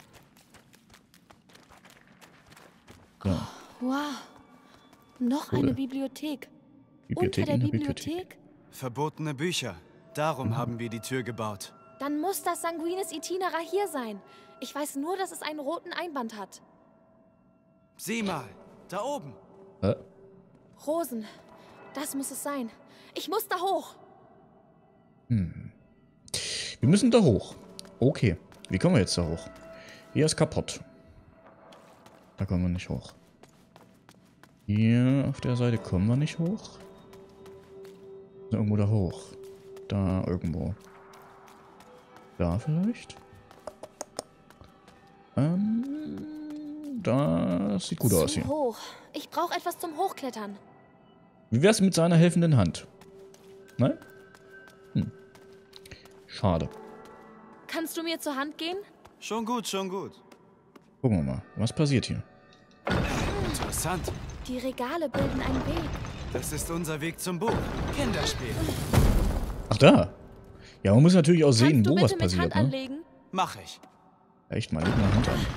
Ja. Wow. Noch Cool. eine Bibliothek. Bibliothek Unter in der der Bibliothek. Bibliothek? Verbotene Bücher. Darum haben wir die Tür gebaut. Dann muss das Sanguinis Itinera hier sein. Ich weiß nur, dass es einen roten Einband hat. Sieh mal, da oben. Rosen. Das muss es sein. Ich muss da hoch. Wir müssen da hoch. Okay. Wie kommen wir jetzt da hoch? Hier ist kaputt. Da kommen wir nicht hoch. Hier auf der Seite kommen wir nicht hoch. Irgendwo da hoch. Da irgendwo. Da vielleicht? Das sieht gut aus Zu hier. hoch. Ich brauche etwas zum Hochklettern. Wie wär's mit seiner helfenden Hand? Nein? Schade. Kannst du mir zur Hand gehen? Schon gut, schon gut. Gucken wir mal, was passiert hier? Interessant. Die Regale bilden einen Weg. Das ist unser Weg zum Buch. Kinderspiel. Ach da. Ja, man muss natürlich auch sehen, Kannst du wo was bitte mit passiert, Hand ne? anlegen? Mach ich. Echt mal, leg mal Hand an.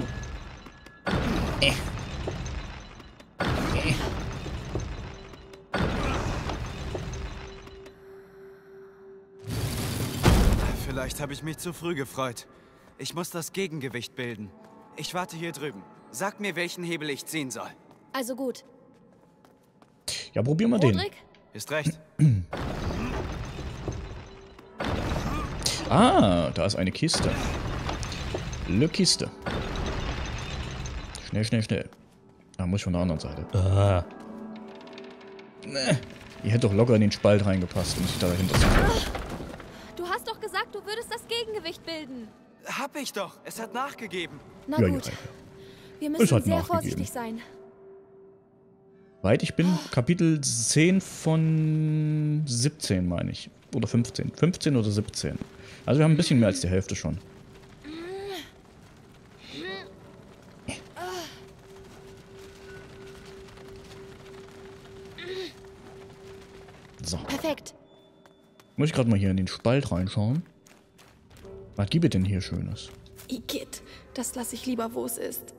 Vielleicht habe ich mich zu früh gefreut. Ich muss das Gegengewicht bilden. Ich warte hier drüben. Sag mir, welchen Hebel ich ziehen soll. Also gut. Ja, probier mal den. Rodrik? Ist recht. Ah, da ist eine Kiste. Le Kiste. Schnell, schnell, schnell. Da muss ich von der anderen Seite. Ah. Ihr hättet doch locker in den Spalt reingepasst, um sich da dahinter zu stellen. Du hast doch gesagt, du würdest das Gegengewicht bilden. Hab ich doch. Es hat nachgegeben. Na Ja, gut. ja. Wir Es müssen hat sehr nachgegeben. vorsichtig sein. Weit ich bin, Kapitel 10 von 17, meine ich. Oder 15. 15 oder 17. Also wir haben ein bisschen mehr als die Hälfte schon. So. Perfekt. Muss ich gerade mal hier in den Spalt reinschauen. Was gibt es denn hier Schönes? Igitt, das lasse ich lieber, wo es ist.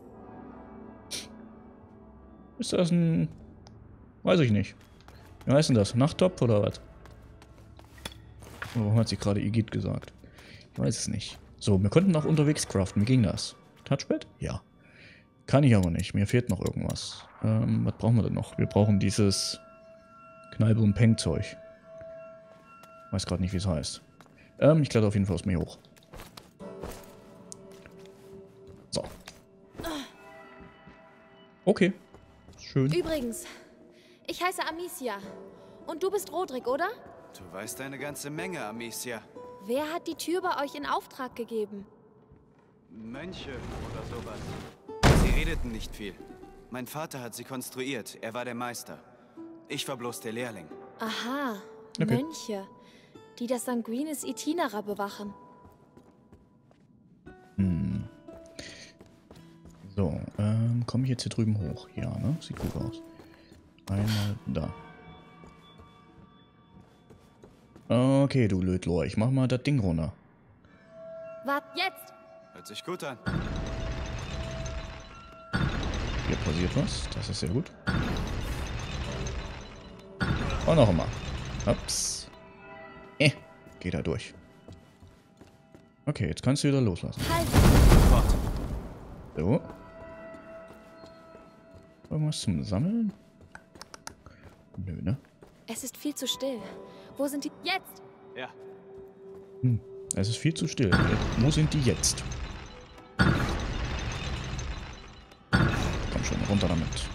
Ist das ein... Weiß ich nicht. Wie heißt denn das? Nachttopf oder was? Warum hat sie gerade Igitt gesagt? Ich weiß es nicht. So, wir konnten auch unterwegs craften. Wie ging das? Touchpad? Ja. Kann ich aber nicht. Mir fehlt noch irgendwas. Was brauchen wir denn noch? Wir brauchen dieses Kneipe- und Peng-Zeug. Weiß gerade nicht, wie es heißt. Ich kletter auf jeden Fall aus mir hoch. So. Okay. Schön. Übrigens, ich heiße Amicia. Und du bist Rodrik, oder? Du weißt eine ganze Menge, Amicia. Wer hat die Tür bei euch in Auftrag gegeben? Mönche oder sowas. Sie redeten nicht viel. Mein Vater hat sie konstruiert. Er war der Meister. Ich war bloß der Lehrling. Aha, Okay. Mönche, die das Sanguinis Itinera bewachen. So, komme ich jetzt hier drüben hoch? Ja, ne? Sieht gut aus. Einmal da. Okay, du Lötlor, ich mach mal das Ding runter. Wart jetzt! Hört sich gut an. Hier passiert was, das ist sehr gut. Und noch einmal. Ups. Geht da durch. Okay, jetzt kannst du wieder loslassen. Halt! Fort. So. Irgendwas zum Sammeln? Nö, ne? Es ist viel zu still. Wo sind die... Jetzt! Ja. Es ist viel zu still. Wo sind die jetzt? Komm schon, runter damit.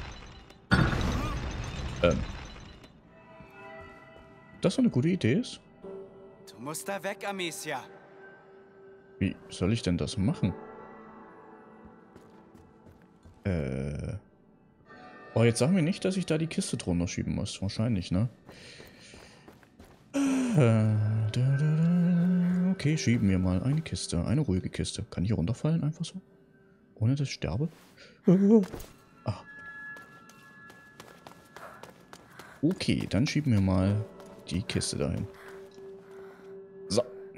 Das so eine gute Idee ist? Du musst da weg, Amicia. Wie soll ich denn das machen? Oh, jetzt sagen wir nicht, dass ich da die Kiste drunter schieben muss. Wahrscheinlich, ne? Okay, schieben wir mal eine Kiste. Eine ruhige Kiste. Kann ich hier runterfallen einfach so? Ohne dass ich sterbe? Ah. Okay, dann schieben wir mal die Kiste dahin. So.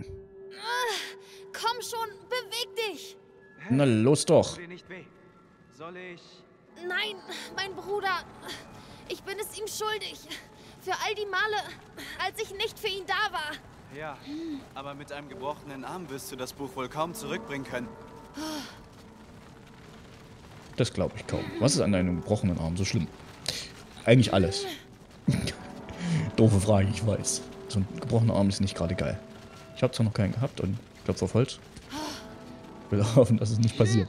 Komm schon, beweg dich! Na los doch. Tu dir nicht weh. Soll ich... Nein, mein Bruder. Ich bin es ihm schuldig. Für all die Male, als ich nicht für ihn da war. Ja, aber mit einem gebrochenen Arm wirst du das Buch wohl kaum zurückbringen können. Das glaube ich kaum. Was ist an deinem gebrochenen Arm so schlimm? Eigentlich alles. Doofe Frage, ich weiß. So ein gebrochener Arm ist nicht gerade geil. Ich habe zwar noch keinen gehabt und ich glaube auf Holz. Ich will hoffen, dass es nicht passiert.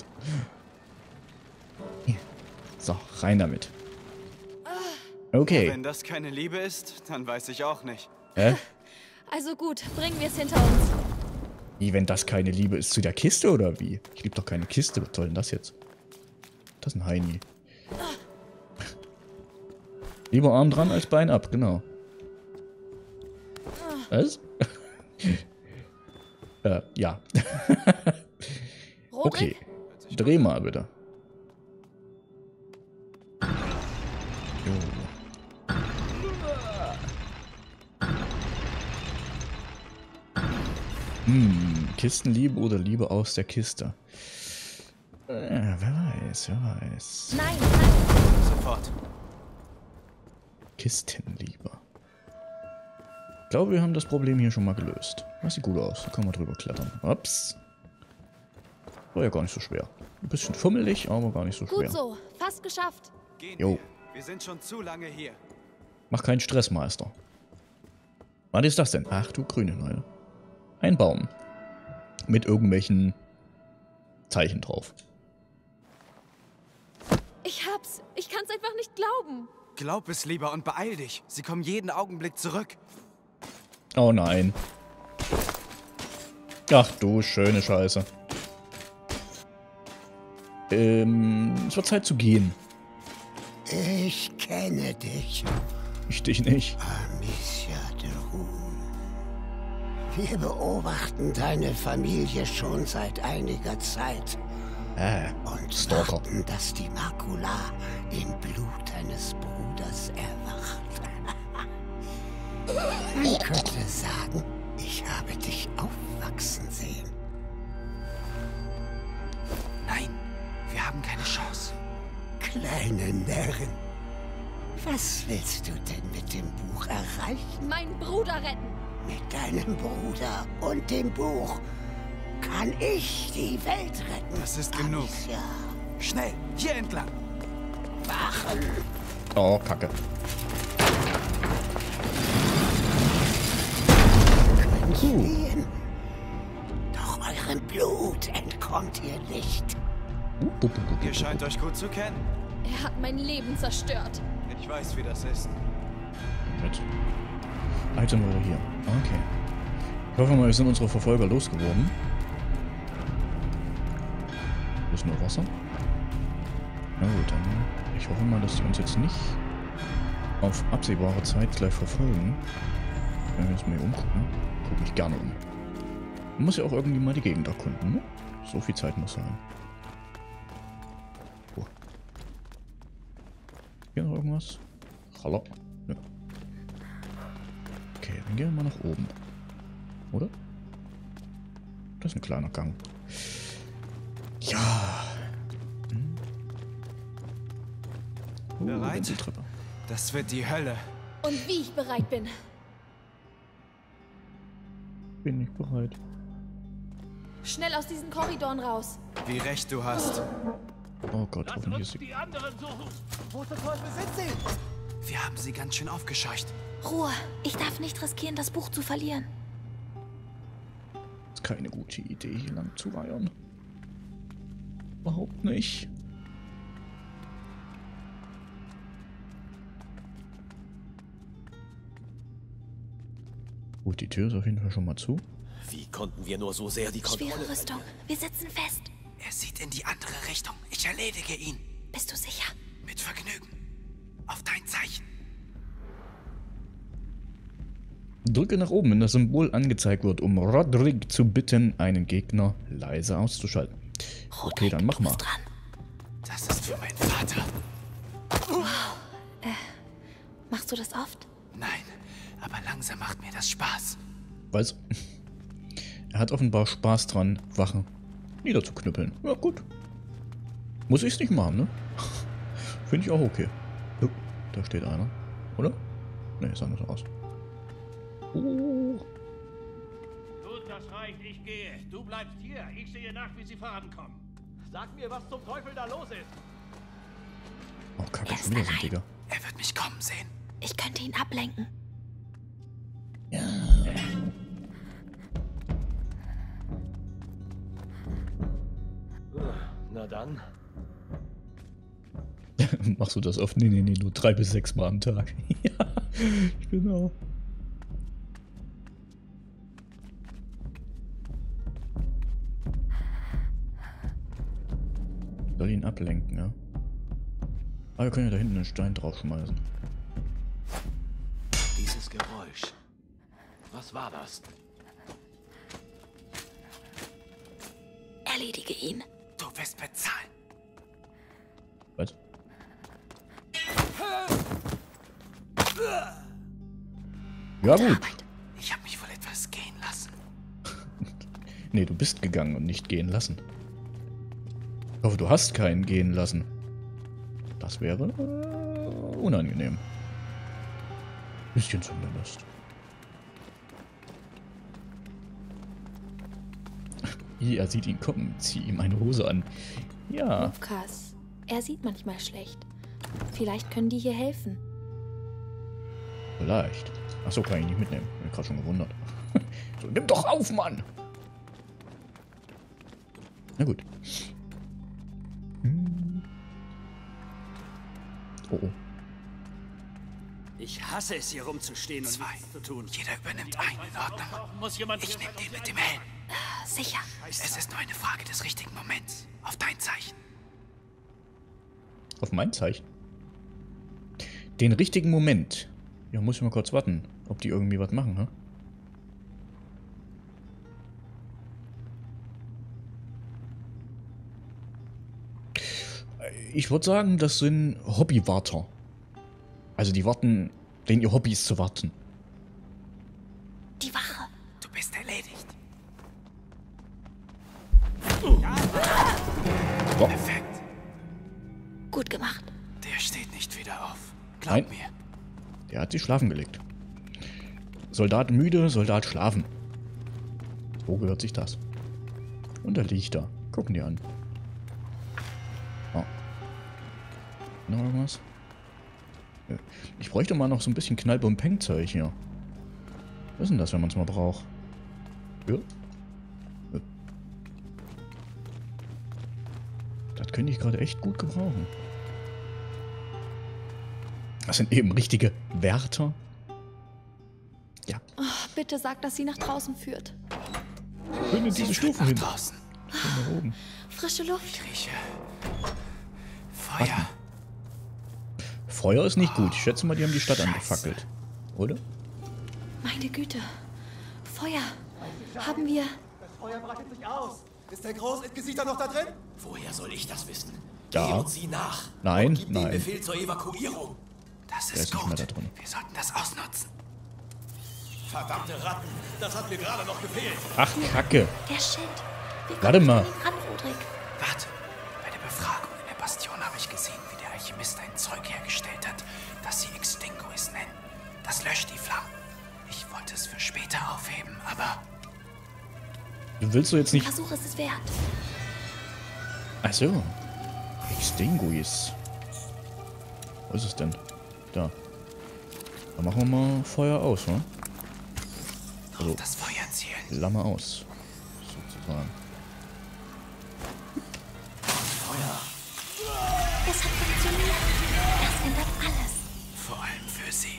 So, rein damit. Okay. Wenn das keine Liebe ist, dann weiß ich auch nicht. Hä? Also gut, bringen wir es hinter uns. Wie, wenn das keine Liebe ist zu der Kiste oder wie? Ich liebe doch keine Kiste. Was soll denn das jetzt? Das ist ein Heini. Lieber Arm dran als Bein ab, genau. Was? Ja. Okay. Dreh mal bitte. Jo. Kistenliebe oder Liebe aus der Kiste? Wer weiß, wer weiß. Nein, nein. Sofort. Kistenliebe. Ich glaube, wir haben das Problem hier schon mal gelöst. Das sieht gut aus. Da können wir drüber klettern. Ups. War ja gar nicht so schwer. Ein bisschen fummelig, aber gar nicht so schwer. Gut so, fast geschafft. Gehen Jo. wir. Wir sind schon zu lange hier. Mach keinen Stress, Meister. Was ist das denn? Ach du grüne Neue. Ein Baum. Mit irgendwelchen Zeichen drauf. Ich hab's. Ich kann's einfach nicht glauben. Glaub es lieber und beeil dich. Sie kommen jeden Augenblick zurück. Oh nein. Ach du schöne Scheiße. Es wird Zeit zu gehen. Ich kenne dich. Ich dich nicht. Amicia de Rune. Wir beobachten deine Familie schon seit einiger Zeit. Und Stalker. warten, dass die Makula im Blut deines Bruders erwacht. Man könnte sagen, ich habe dich aufwachsen sehen. Nein, wir haben keine Chance. Kleine Närrin, was willst du denn mit dem Buch erreichen? Meinen Bruder retten. Mit deinem Bruder und dem Buch kann ich die Welt retten. Das ist genug. Amicia. Schnell, hier entlang. Wachen. Oh, Kacke. Könnt fliehen. Doch eurem Blut entkommt ihr nicht. Ihr scheint euch gut zu kennen. Er hat mein Leben zerstört. Ich weiß, wie das ist. Mit. Item wurde hier. Okay. Ich hoffe mal, wir sind unsere Verfolger losgeworden. Das ist nur Wasser. Na gut, dann. Ich hoffe mal, dass die uns jetzt nicht auf absehbare Zeit gleich verfolgen. Wenn wir uns mal hier umgucken, gucke ich gerne um. Man muss ja auch irgendwie mal die Gegend erkunden, ne? So viel Zeit muss sein. Oh. Hier noch irgendwas? Hallo? Nö. Okay, dann gehen wir mal nach oben. Oder? Das ist ein kleiner Gang. Ja. Bereit? Die Treppe. Das wird die Hölle. Und wie ich bereit bin. Bin nicht bereit. Schnell aus diesen Korridoren raus. Wie recht du hast. Oh Gott, Lass hoffentlich uns ist sie. die anderen suchen. Wo zum Teufel sind sie? Wir haben sie ganz schön aufgescheucht. Ruhe. Ich darf nicht riskieren, das Buch zu verlieren. Ist keine gute Idee, hier lang zu eiern. Überhaupt nicht. Gut, die Tür ist auf jeden Fall schon mal zu. Wie konnten wir nur so sehr die Kontrolle Schwere Rüstung. Wir sitzen fest. Er sieht in die andere Richtung. Ich erledige ihn. Bist du sicher? Mit Vergnügen. Auf dein Zeichen. Drücke nach oben, wenn das Symbol angezeigt wird, um Roderick zu bitten, einen Gegner leise auszuschalten. Okay, dann mach mal. Du bist dran. Das ist für meinen Vater. Machst du das oft? Nein, aber langsam macht mir das Spaß. Was? Er hat offenbar Spaß dran, Wachen niederzuknüppeln. Ja, gut. Muss ich's nicht machen, ne? Finde ich auch okay. Oh, da steht einer. Oder? Ne, sah nur so aus. Oh. Gut, das reicht. Ich gehe. Du bleibst hier. Ich sehe nach, wie sie vorankommen. Sag mir, was zum Teufel da los ist. Oh, Kacke, schon wieder so ein Digger. Er wird mich kommen sehen. Ich könnte ihn ablenken. Ja. Na dann. Machst du das oft? Nee, nur 3 bis 6 Mal am Tag. Ja, genau. Soll ihn ablenken, ja? Ah, wir können ja da hinten einen Stein draufschmeißen. Dieses Geräusch. Was war das? Erledige ihn. Du wirst bezahlen. Was? Ja gut. Ich habe mich wohl etwas gehen lassen. Nee, du bist gegangen und nicht gehen lassen. Ich hoffe, du hast keinen gehen lassen. Das wäre unangenehm. Bisschen zumindest. Er sieht ihn kommen. Zieh ihm eine Hose an. Ja. Lukas, er sieht manchmal schlecht. Vielleicht können die hier helfen. Vielleicht. Achso, kann ich nicht mitnehmen. Ich bin gerade schon gewundert. So, nimm doch auf, Mann! Na gut. Oh, oh. Ich hasse es, hier rumzustehen und nichts zu tun. Jeder übernimmt einen, in Ordnung. Muss jemand Ich nehme den mit dem Helm. Sicher. Es ist nur eine Frage des richtigen Moments. Auf dein Zeichen. Auf mein Zeichen. Den richtigen Moment. Ja, muss ich mal kurz warten, ob die irgendwie was machen, ne? Ich würde sagen, das sind Hobbywarter. Also die warten, denen ihr Hobby ist zu warten. Die Wache. Du bist erledigt. Oh. Perfekt. Gut gemacht. Der steht nicht wieder auf. Glaub Nein. mir. Der hat sich schlafen gelegt. Soldat müde, Soldat schlafen. So gehört sich das. Und er liegt da. Gucken die an. Oh. Noch irgendwas? Ich bräuchte mal noch so ein bisschen Knallbum-Peng-Zeug hier. Was ist denn das, wenn man es mal braucht? Ja. Das könnte ich gerade echt gut gebrauchen. Das sind eben richtige Wärter. Ja. Oh, bitte sag, dass sie nach draußen führt. Können diese Stufen Nach hin. draußen. Schön nach oben. Frische Luft. Ich rieche Feuer. Feuer ist nicht gut. Ich schätze mal, die haben die Stadt angefackelt. Oder? Meine Güte. Feuer. Haben wir... Das Feuer breitet sich aus. Ist der Großinquisitor noch da drin? Woher soll ich das wissen? Ja. Geh und sieh nach. Nein, und gib den nein. Befehl zur Evakuierung. Das Der ist ist nicht mehr gut. da drin. Wir sollten das ausnutzen. Verdammte Ratten, das hat mir gerade noch gefehlt. Ach, Kacke. Der Schild. Wir Warte kommen mal. nicht an ihn ran, Rodrik. Warte. Bei der Befragung in der Bastion habe ich gesehen, wie der Alchemist ein Zeug hergestellt hat, das sie Extinguis nennen. Das löscht die Flammen. Ich wollte es für später aufheben, aber Du willst doch jetzt nicht... Versuch ist es wert. Ach so. Extinguis. Wo ist es denn? Da. Dann machen wir mal Feuer aus, ne? Also, das Feuer zielen. Flamme aus. Sozusagen. Es hat funktioniert. Das ändert alles. Vor allem für sie.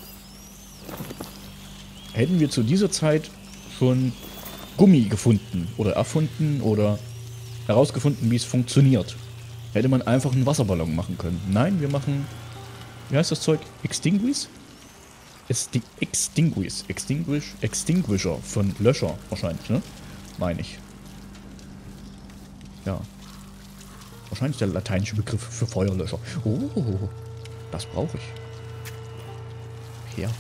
Hätten wir zu dieser Zeit schon Gummi gefunden oder erfunden oder herausgefunden, wie es funktioniert, hätte man einfach einen Wasserballon machen können. Nein, wir machen... Wie heißt das Zeug? Extinguis? Extinguisher von Löscher wahrscheinlich, ne? Meine ich. Ja. Wahrscheinlich der lateinische Begriff für Feuerlöscher. Oh, das brauche ich. Ja.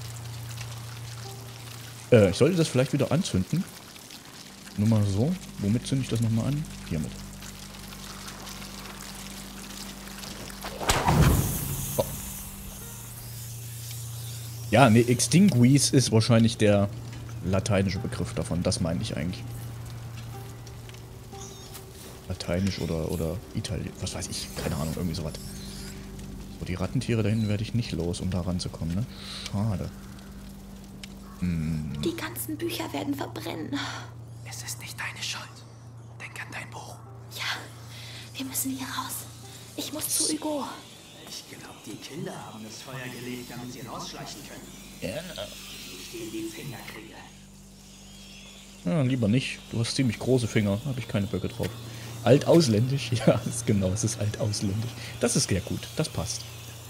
Ich sollte das vielleicht wieder anzünden. Nur mal so. Womit zünde ich das nochmal an? Hiermit. Oh. Ja, ne, Extinguis ist wahrscheinlich der lateinische Begriff davon. Das meine ich eigentlich. Lateinisch oder Italienisch. Was weiß ich. Keine Ahnung, irgendwie sowas. So, die Rattentiere da hinten werde ich nicht los, um da ranzukommen, ne? Schade. Die ganzen Bücher werden verbrennen. Es ist nicht deine Schuld. Denk an dein Buch. Ja, wir müssen hier raus. Ich muss zu Hugo. Ich glaube, die Kinder haben das Feuer gelegt, damit sie rausschleichen können. Ja. Ich die in die Finger kriege. Ja, lieber nicht. Du hast ziemlich große Finger. Habe ich keine Böcke drauf. Altausländisch? Ja, ist genau, es ist altausländisch. Das ist sehr gut. Das passt.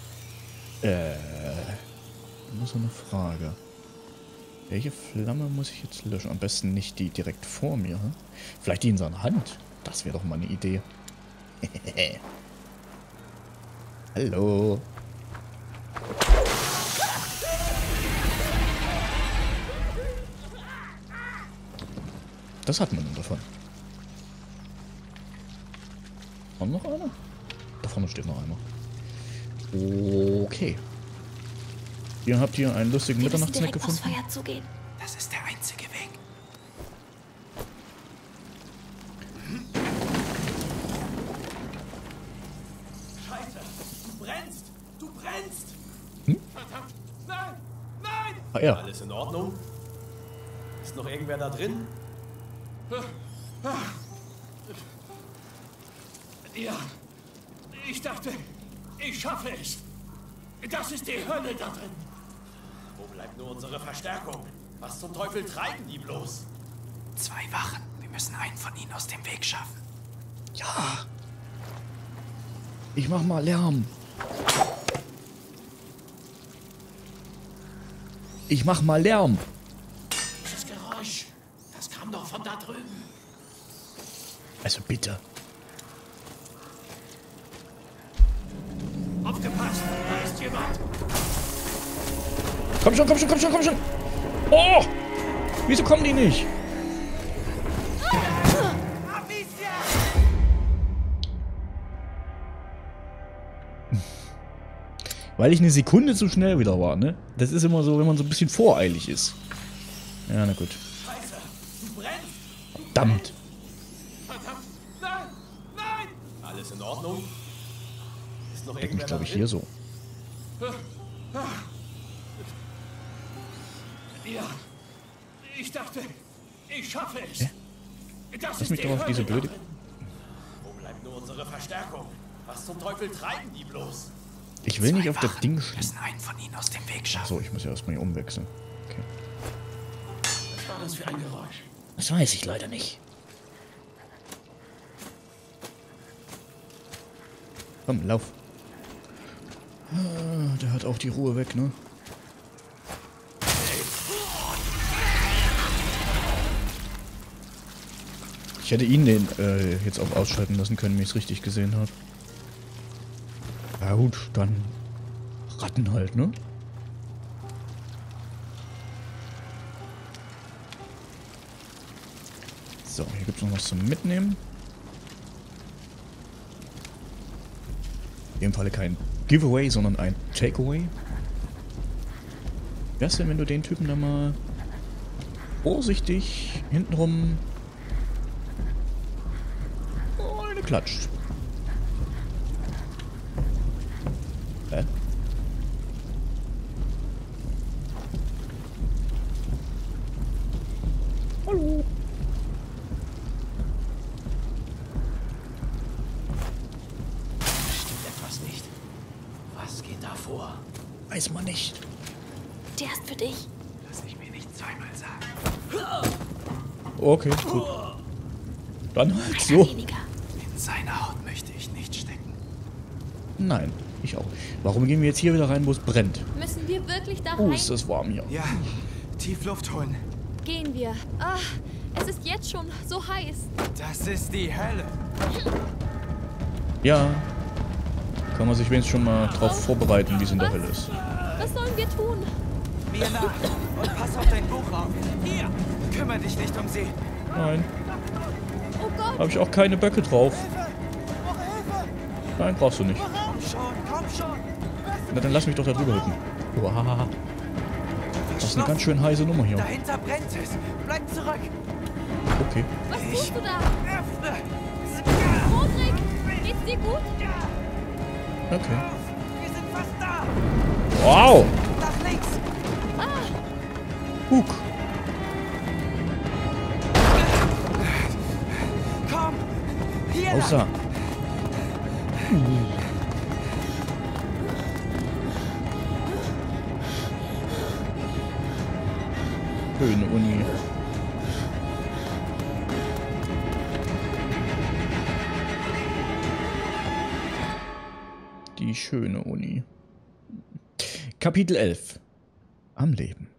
Nur so eine Frage. Welche Flamme muss ich jetzt löschen? Am besten nicht die direkt vor mir. Hm? Vielleicht die in seiner Hand. Das wäre doch mal eine Idee. Hallo. Das hat man dann davon. Kommt noch einer? Da vorne steht noch einer. Okay. Ihr habt hier einen lustigen Wir müssen Mitternachtssnack direkt aufs gefunden. Feuer zugehen. Das ist der einzige Weg. Scheiße, du brennst! Du brennst! Verdammt! Nein! Nein! Ah ja. Alles in Ordnung? Ist noch irgendwer da drin? Ja, ich dachte, ich schaffe es. Das ist die Hölle da drin. Wo bleibt nur unsere Verstärkung? Was zum Teufel treiben die bloß? 2 Wachen. Wir müssen einen von ihnen aus dem Weg schaffen. Ja. Ich mach mal Lärm. Ich mach mal Lärm. Das Geräusch, das kam doch von da drüben. Also bitte. Aufgepasst, da ist jemand. Komm schon, komm schon, komm schon, komm schon. Oh! Wieso kommen die nicht? Weil ich eine Sekunde zu schnell wieder war, ne? Das ist immer so, wenn man so ein bisschen voreilig ist. Ja, na gut. Scheiße, du brennst! Verdammt. Verdammt! Nein! Nein! Alles in Ordnung? Ist noch Deck mich, irgendwer glaube ich, drin? hier so. Ja, ich dachte, ich schaffe es. Hä? Das Lass ist mich die doch auf diese Hölle da blöde... drin. Wo bleibt nur unsere Verstärkung? Was zum Teufel treiben die bloß? Ich will nicht 2 auf das Wachen. Ding Wir stehen. müssen einen von ihnen aus dem Weg schaffen. So, ich muss ja erstmal hier umwechseln. Okay. Was war das für ein Geräusch? Das weiß ich leider nicht. Komm, lauf. Ah, der hat auch die Ruhe weg, ne? Ich hätte ihn den jetzt auch ausschalten lassen können, wenn ich es richtig gesehen habe. Ja gut, dann Ratten halt, ne? So, hier gibt es noch was zum Mitnehmen. In dem Falle kein Giveaway, sondern ein Takeaway. Wie wär's denn, wenn du den Typen da mal vorsichtig hintenrum eine klatscht? Hä? Hallo? Stimmt etwas nicht. Was geht da vor? Weiß man nicht. Der ist für dich. Lass ich mir nicht zweimal sagen. Okay, gut. Dann halt Einer so. weniger. In seiner Haut möchte ich nicht stecken. Nein, ich auch. Warum gehen wir jetzt hier wieder rein, wo es brennt? Müssen wir wirklich da Oh, rein? ist das warm hier. Ja, tief Luft holen. Gehen wir. Ah, es ist jetzt schon so heiß. Das ist die Hölle. Ja. Kann man sich wenigstens schon mal drauf vorbereiten, wie es in der Hölle ist. Was sollen wir tun? Mir nach. Und pass auf dein Buch auf. Hier. Kümmere dich nicht um sie. Nein, Oh Gott. habe ich auch keine Böcke drauf. Nein, brauchst du nicht. Komm schon, komm schon. Na, dann lass mich doch da drüber hüpfen. Uahaha. Das ist eine ganz schön heiße Nummer hier. Dahinter brennt es. Bleib zurück. Okay. Was tust du da? Öffne. Rodrik, geht's dir gut? Okay. Wir sind fast da. Wow! Nach links. Huck. Komm. Hier lang. Außer. Schöne Uni. Die schöne Uni. Kapitel 11. Am Leben.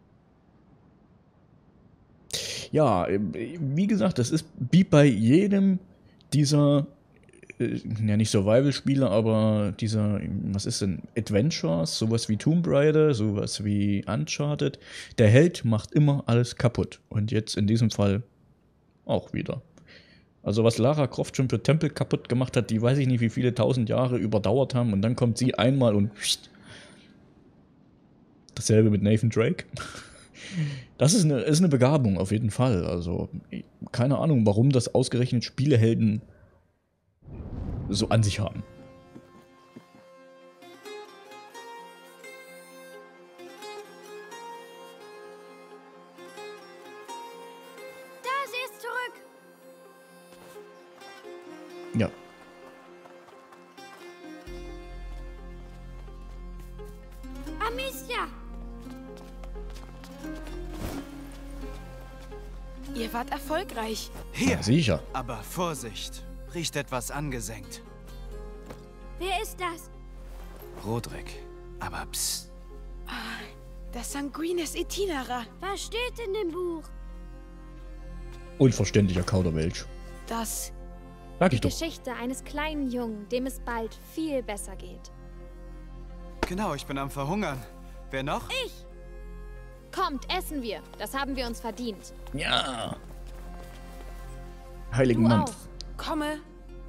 Ja, wie gesagt, das ist wie bei jedem dieser, ja nicht Survival-Spiele, aber dieser, was ist denn, Adventures, sowas wie Tomb Raider, sowas wie Uncharted. Der Held macht immer alles kaputt. Und jetzt in diesem Fall auch wieder. Also was Lara Croft schon für Tempel kaputt gemacht hat, die weiß ich nicht, wie viele 1000 Jahre überdauert haben. Und dann kommt sie einmal und dasselbe mit Nathan Drake. Das ist eine Begabung, auf jeden Fall. Also, keine Ahnung, warum das ausgerechnet Spielehelden so an sich haben. Da, sie ist zurück. Ja. Amicia! Ihr wart erfolgreich. Ja, sicher. Aber Vorsicht. Riecht etwas angesenkt. Wer ist das? Rodrik. Aber psst. Das Sanguinis Itinera. Was steht in dem Buch? Unverständlicher Kauderwelsch. Das... Sag ich Die doch. Geschichte eines kleinen Jungen, dem es bald viel besser geht. Genau, ich bin am Verhungern. Wer noch? Ich! Kommt, essen wir. Das haben wir uns verdient. Ja. Heiligen Du Mann. auch. Komme.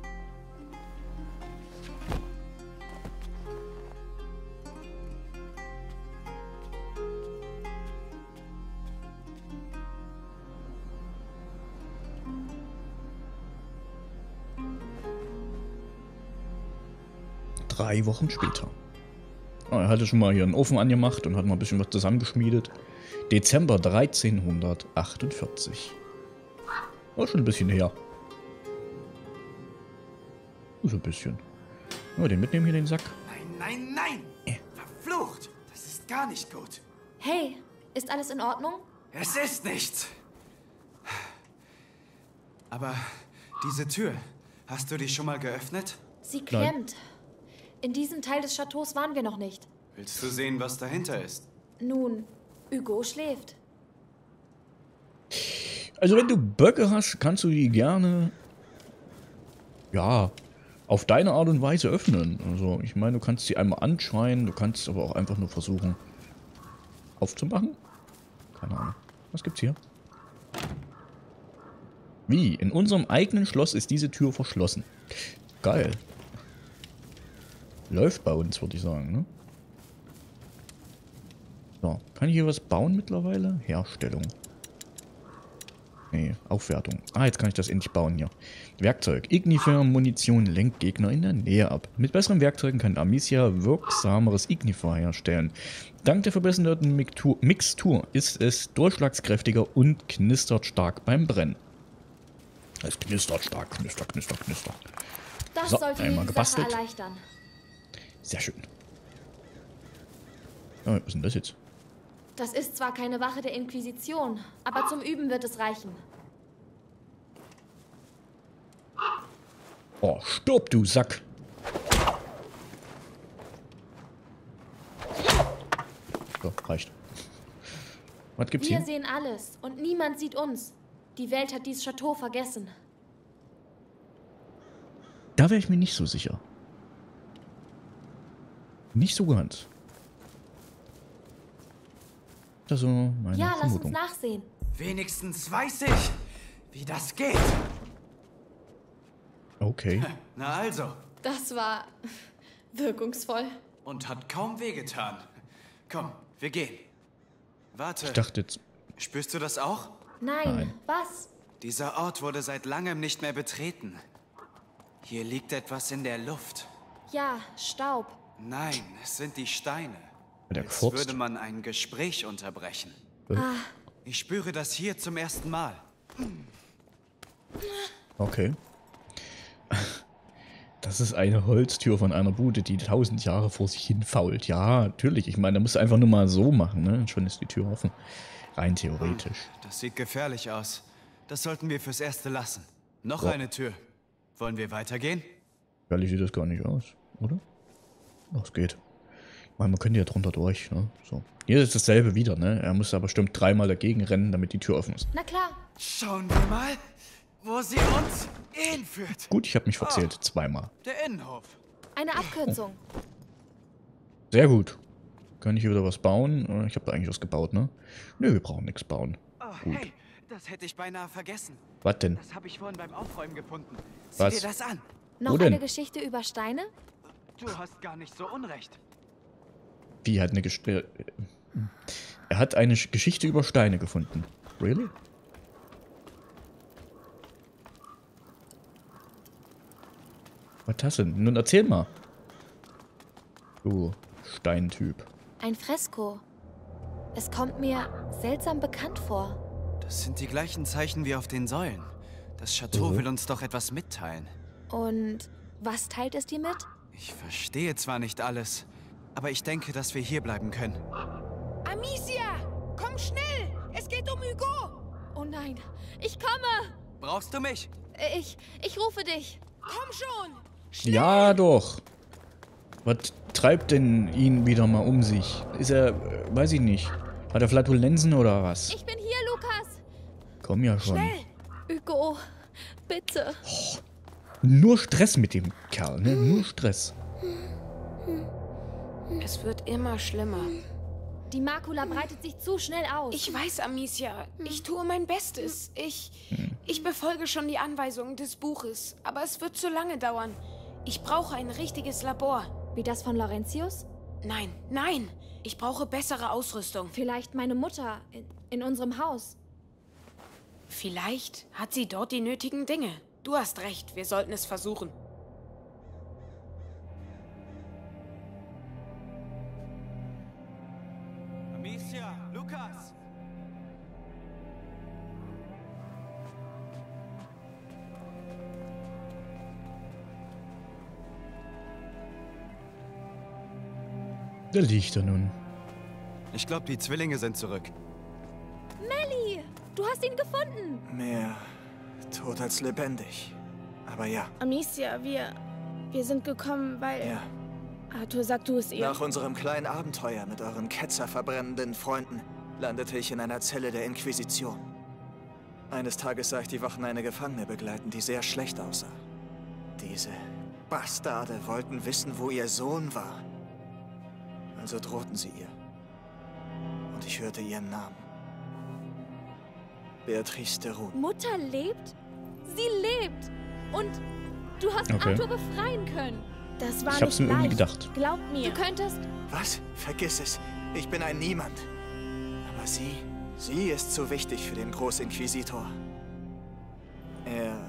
Drei Wochen später. Er hatte schon mal hier einen Ofen angemacht und hat mal ein bisschen was zusammengeschmiedet. Dezember 1348. War schon ein bisschen her. So ein bisschen. Ja, den mitnehmen hier, den Sack. Nein, nein, nein! Verflucht! Das ist gar nicht gut. Hey, ist alles in Ordnung? Es ist nichts. Aber diese Tür, hast du die schon mal geöffnet? Sie klemmt. In diesem Teil des Chateaus waren wir noch nicht. Willst du sehen, was dahinter ist? Nun, Hugo schläft. Also wenn du Böcke hast, kannst du die gerne, ja, auf deine Art und Weise öffnen. Also ich meine, du kannst sie einmal anschreien, du kannst aber auch einfach nur versuchen aufzumachen. Keine Ahnung. Was gibt's hier? Wie? In unserem eigenen Schloss ist diese Tür verschlossen. Geil. Läuft bei uns, würde ich sagen, ne? So, kann ich hier was bauen mittlerweile? Herstellung. Nee, Aufwertung. Ah, jetzt kann ich das endlich bauen hier. Werkzeug. Ignifer Munition lenkt Gegner in der Nähe ab. Mit besseren Werkzeugen kann Amicia wirksameres Ignifer herstellen. Dank der verbesserten Mixtur ist es durchschlagskräftiger und knistert stark beim Brennen. Es knistert stark, knister, knister, knister. Das So, sollte einmal mir die gebastelt. Sache erleichtern. Sehr schön. Oh, was ist denn das jetzt? Das ist zwar keine Wache der Inquisition, aber zum Üben wird es reichen. Oh, stirb, du Sack! So, reicht. Was gibt's Wir hier? sehen alles und niemand sieht uns. Die Welt hat dieses Chateau vergessen. Da wäre ich mir nicht so sicher. Nicht so ganz. Das ist so meine Ja, lass uns Vermutung. nachsehen. Wenigstens weiß ich, wie das geht. Okay. Na also. Das war wirkungsvoll. Und hat kaum wehgetan. Komm, wir gehen. Warte. Ich dachte jetzt... Spürst du das auch? Nein, was? Dieser Ort wurde seit langem nicht mehr betreten. Hier liegt etwas in der Luft. Ja, Staub. Nein, es sind die Steine. Der Als gefurzt. würde man ein Gespräch unterbrechen. Ah, Ich spüre das hier zum ersten Mal. Okay. Das ist eine Holztür von einer Bude, die 1000 Jahre vor sich hin fault. Ja, natürlich. Ich meine, da musst du einfach nur mal so machen, ne? Und schon ist die Tür offen. Rein theoretisch. Das sieht gefährlich aus. Das sollten wir fürs Erste lassen. Noch Ja. eine Tür. Wollen wir weitergehen? Ehrlich sieht das gar nicht aus, oder? Ach, es geht. Ich meine, man könnte ja drunter durch, ne? So. Hier ist dasselbe wieder, ne? Er muss aber bestimmt dreimal dagegen rennen, damit die Tür offen ist. na klar. Schauen wir mal, wo sie uns hinführt. Gut, ich habe mich verzählt. Zweimal. Der Innenhof. Eine Abkürzung. Sehr gut. Kann ich hier wieder was bauen? Ich habe da eigentlich was gebaut, ne? Nö, wir brauchen nichts bauen. Oh, Gut. hey, das hätte ich beinahe vergessen. Was denn? Das habe ich vorhin beim Aufräumen gefunden. Sieh Was? dir das an. Noch Wo denn? eine Geschichte über Steine? Du hast gar nicht so unrecht. Wie hat eine Er hat eine Geschichte über Steine gefunden. Really? Was hast du denn? Nun erzähl mal. Du Steintyp. Ein Fresko. Es kommt mir seltsam bekannt vor. Das sind die gleichen Zeichen wie auf den Säulen. Das Chateau will uns doch etwas mitteilen. Und was teilt es dir mit? Ich verstehe zwar nicht alles, Aber ich denke, dass wir hier bleiben können. Amicia! Komm schnell! Es geht um Hugo! Oh nein, ich komme! Brauchst du mich? Ich rufe dich. Komm schon! Schnell. Ja, doch. Was treibt denn ihn wieder mal um sich? Ist er, weiß ich nicht. Hat er Flatulenzen oder was? Ich bin hier, Lukas. Komm ja schon. Schnell! Hugo, bitte. Oh, nur Stress mit dem Kerl, ne? Nur Stress. Es wird immer schlimmer. Die Makula breitet sich zu schnell aus. Ich weiß, Amicia. Ich tue mein Bestes. Ich befolge schon die Anweisungen des Buches. Aber es wird zu lange dauern. Ich brauche ein richtiges Labor. Wie das von Laurentius? Nein, nein. Ich brauche bessere Ausrüstung. Vielleicht meine Mutter in unserem Haus. Vielleicht hat sie dort die nötigen Dinge. Du hast recht. Wir sollten es versuchen. Amicia, Lukas! Da liegt er nun. Ich glaube, die Zwillinge sind zurück. Melly, du hast ihn gefunden. Mehr tot als lebendig. Aber ja. Amicia, wir sind gekommen, weil... Ja. Arthur, sag du es ihr. Nach unserem keinen Abenteuer mit euren ketzerverbrennenden Freunden landete ich in einer Zelle der Inquisition. Eines Tages sah ich die Wachen eine Gefangene begleiten, die sehr schlecht aussah. Diese Bastarde wollten wissen, wo ihr Sohn war. Also drohten sie ihr. Und ich hörte ihren Namen. Beatrice de Rune. Mutter lebt? Sie lebt! Und du hast Arthur befreien können. Das war ich hab's mir irgendwie gedacht. Glaub mir. Du könntest... Was? Vergiss es. Ich bin ein Niemand. Aber sie ist zu wichtig für den Großinquisitor. Er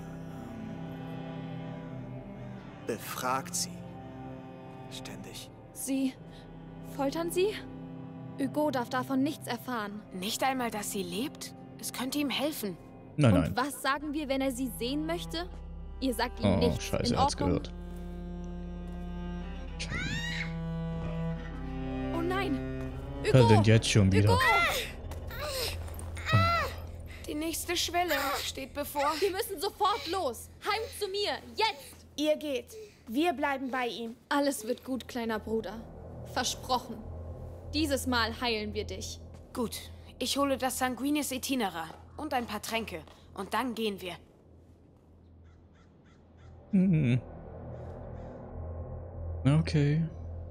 befragt sie. Ständig. Sie... Foltern Sie? Hugo darf davon nichts erfahren. Nicht einmal, dass sie lebt? Es könnte ihm helfen. Nein, Und nein. was sagen wir, wenn er sie sehen möchte? Ihr sagt ihm nichts. Scheiße, in er hat's Ordnung? gehört. Oh nein! Was Hugo! denn jetzt schon wieder? Hugo! Die nächste Schwelle steht bevor. Wir müssen sofort los. Heim zu mir. Jetzt! Ihr geht. Wir bleiben bei ihm. Alles wird gut, kleiner Bruder. Versprochen. Dieses Mal heilen wir dich. Gut. Ich hole das Sanguinis Itinera und ein paar Tränke. Und dann gehen wir. Okay.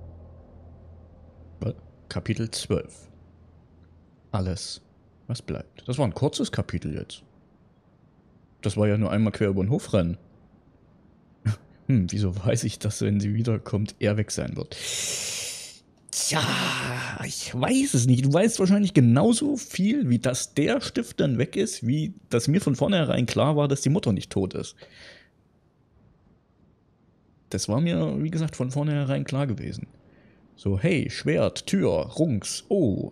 Kapitel 12. Alles, was bleibt. Das war ein kurzes Kapitel jetzt. Das war ja nur einmal quer über den Hof rennen. Wieso weiß ich, dass, wenn sie wiederkommt, er weg sein wird? Tja, ich weiß es nicht. Du weißt wahrscheinlich genauso viel, wie dass der Stift dann weg ist, wie dass mir von vornherein klar war, dass die Mutter nicht tot ist. Das war mir, wie gesagt, von vornherein klar gewesen. So, hey, Schwert, Tür, Rungs, oh,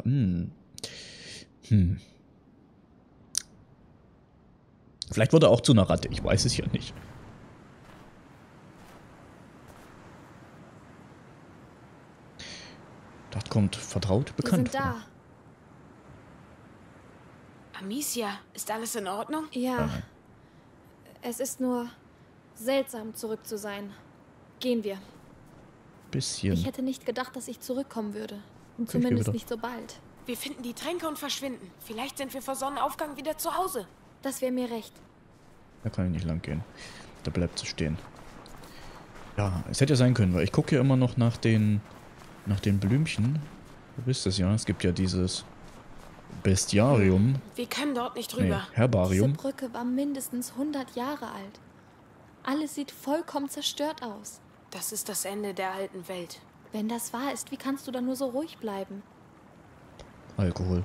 Vielleicht wurde er auch zu einer Ratte, ich weiß es ja nicht. Das kommt vertraut bekannt Wir sind vor. da. Amicia, ist alles in Ordnung? Ja. Es ist nur seltsam, zurück zu sein. Gehen wir. Bisschen. Ich hätte nicht gedacht, dass ich zurückkommen würde. Okay, Zumindest nicht so bald. Wir finden die Tränke und verschwinden. Vielleicht sind wir vor Sonnenaufgang wieder zu Hause. Das wäre mir recht. Da kann ich nicht lang gehen. Da bleibt sie stehen. Ja, es hätte ja sein können, weil ich gucke ja immer noch nach den Blümchen. Du wisst es ja, es gibt ja dieses Bestiarium. Wir können dort nicht rüber. Nee, Herbarium. Diese Brücke war mindestens 100 Jahre alt. Alles sieht vollkommen zerstört aus. Das ist das Ende der alten Welt. Wenn das wahr ist, wie kannst du dann nur so ruhig bleiben? Alkohol.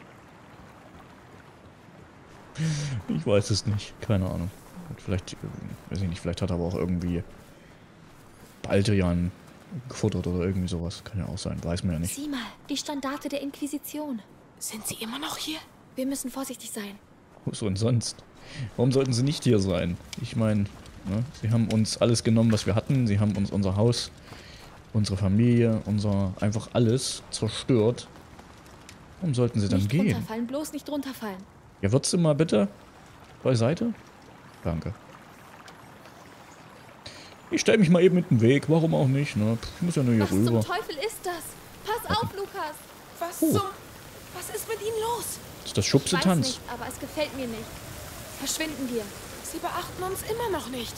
Ich weiß es nicht. Keine Ahnung. Vielleicht, weiß ich nicht, vielleicht hat er aber auch irgendwie Baldrian gefuttert oder irgendwie sowas. Kann ja auch sein. Weiß man ja nicht. Sieh mal, die Standarte der Inquisition. Sind sie immer noch hier? Wir müssen vorsichtig sein. Was denn sonst? Warum sollten sie nicht hier sein? Ich meine, ne, sie haben uns alles genommen, was wir hatten. Sie haben uns unser Haus unsere Familie, einfach alles zerstört. Warum sollten sie dann nicht gehen? Runterfallen, bloß nicht runterfallen. Ja, würdest du mal bitte beiseite? Danke. Ich stelle mich mal eben mit dem Weg, warum auch nicht, ne? Ich muss ja nur hier rüber. Was zum Teufel ist das? Pass auf, Lukas! Was ist mit ihnen los? Das ist das Ich weiß Schubse-Tanz. nicht, aber es gefällt mir nicht. Verschwinden wir. Sie beachten uns immer noch nicht.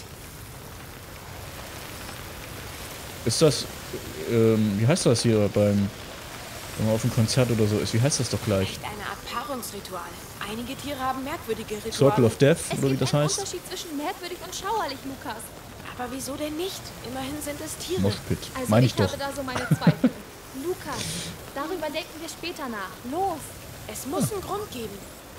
Ist das, wie heißt das hier wenn man auf einem Konzert oder so ist? Wie heißt das doch gleich? Echt eine Art Paarungsritual. Einige Tiere haben merkwürdige Rituale. Circle of Death, oder wie das heißt? Es gibt einen Unterschied zwischen merkwürdig und schauerlich, Lukas. Aber wieso denn nicht? Immerhin sind es Tiere. Moshpit, Also meine ich ich doch. habe da so meine Zweifel. Lukas, darüber denken wir später nach. Los! Es muss einen Grund geben.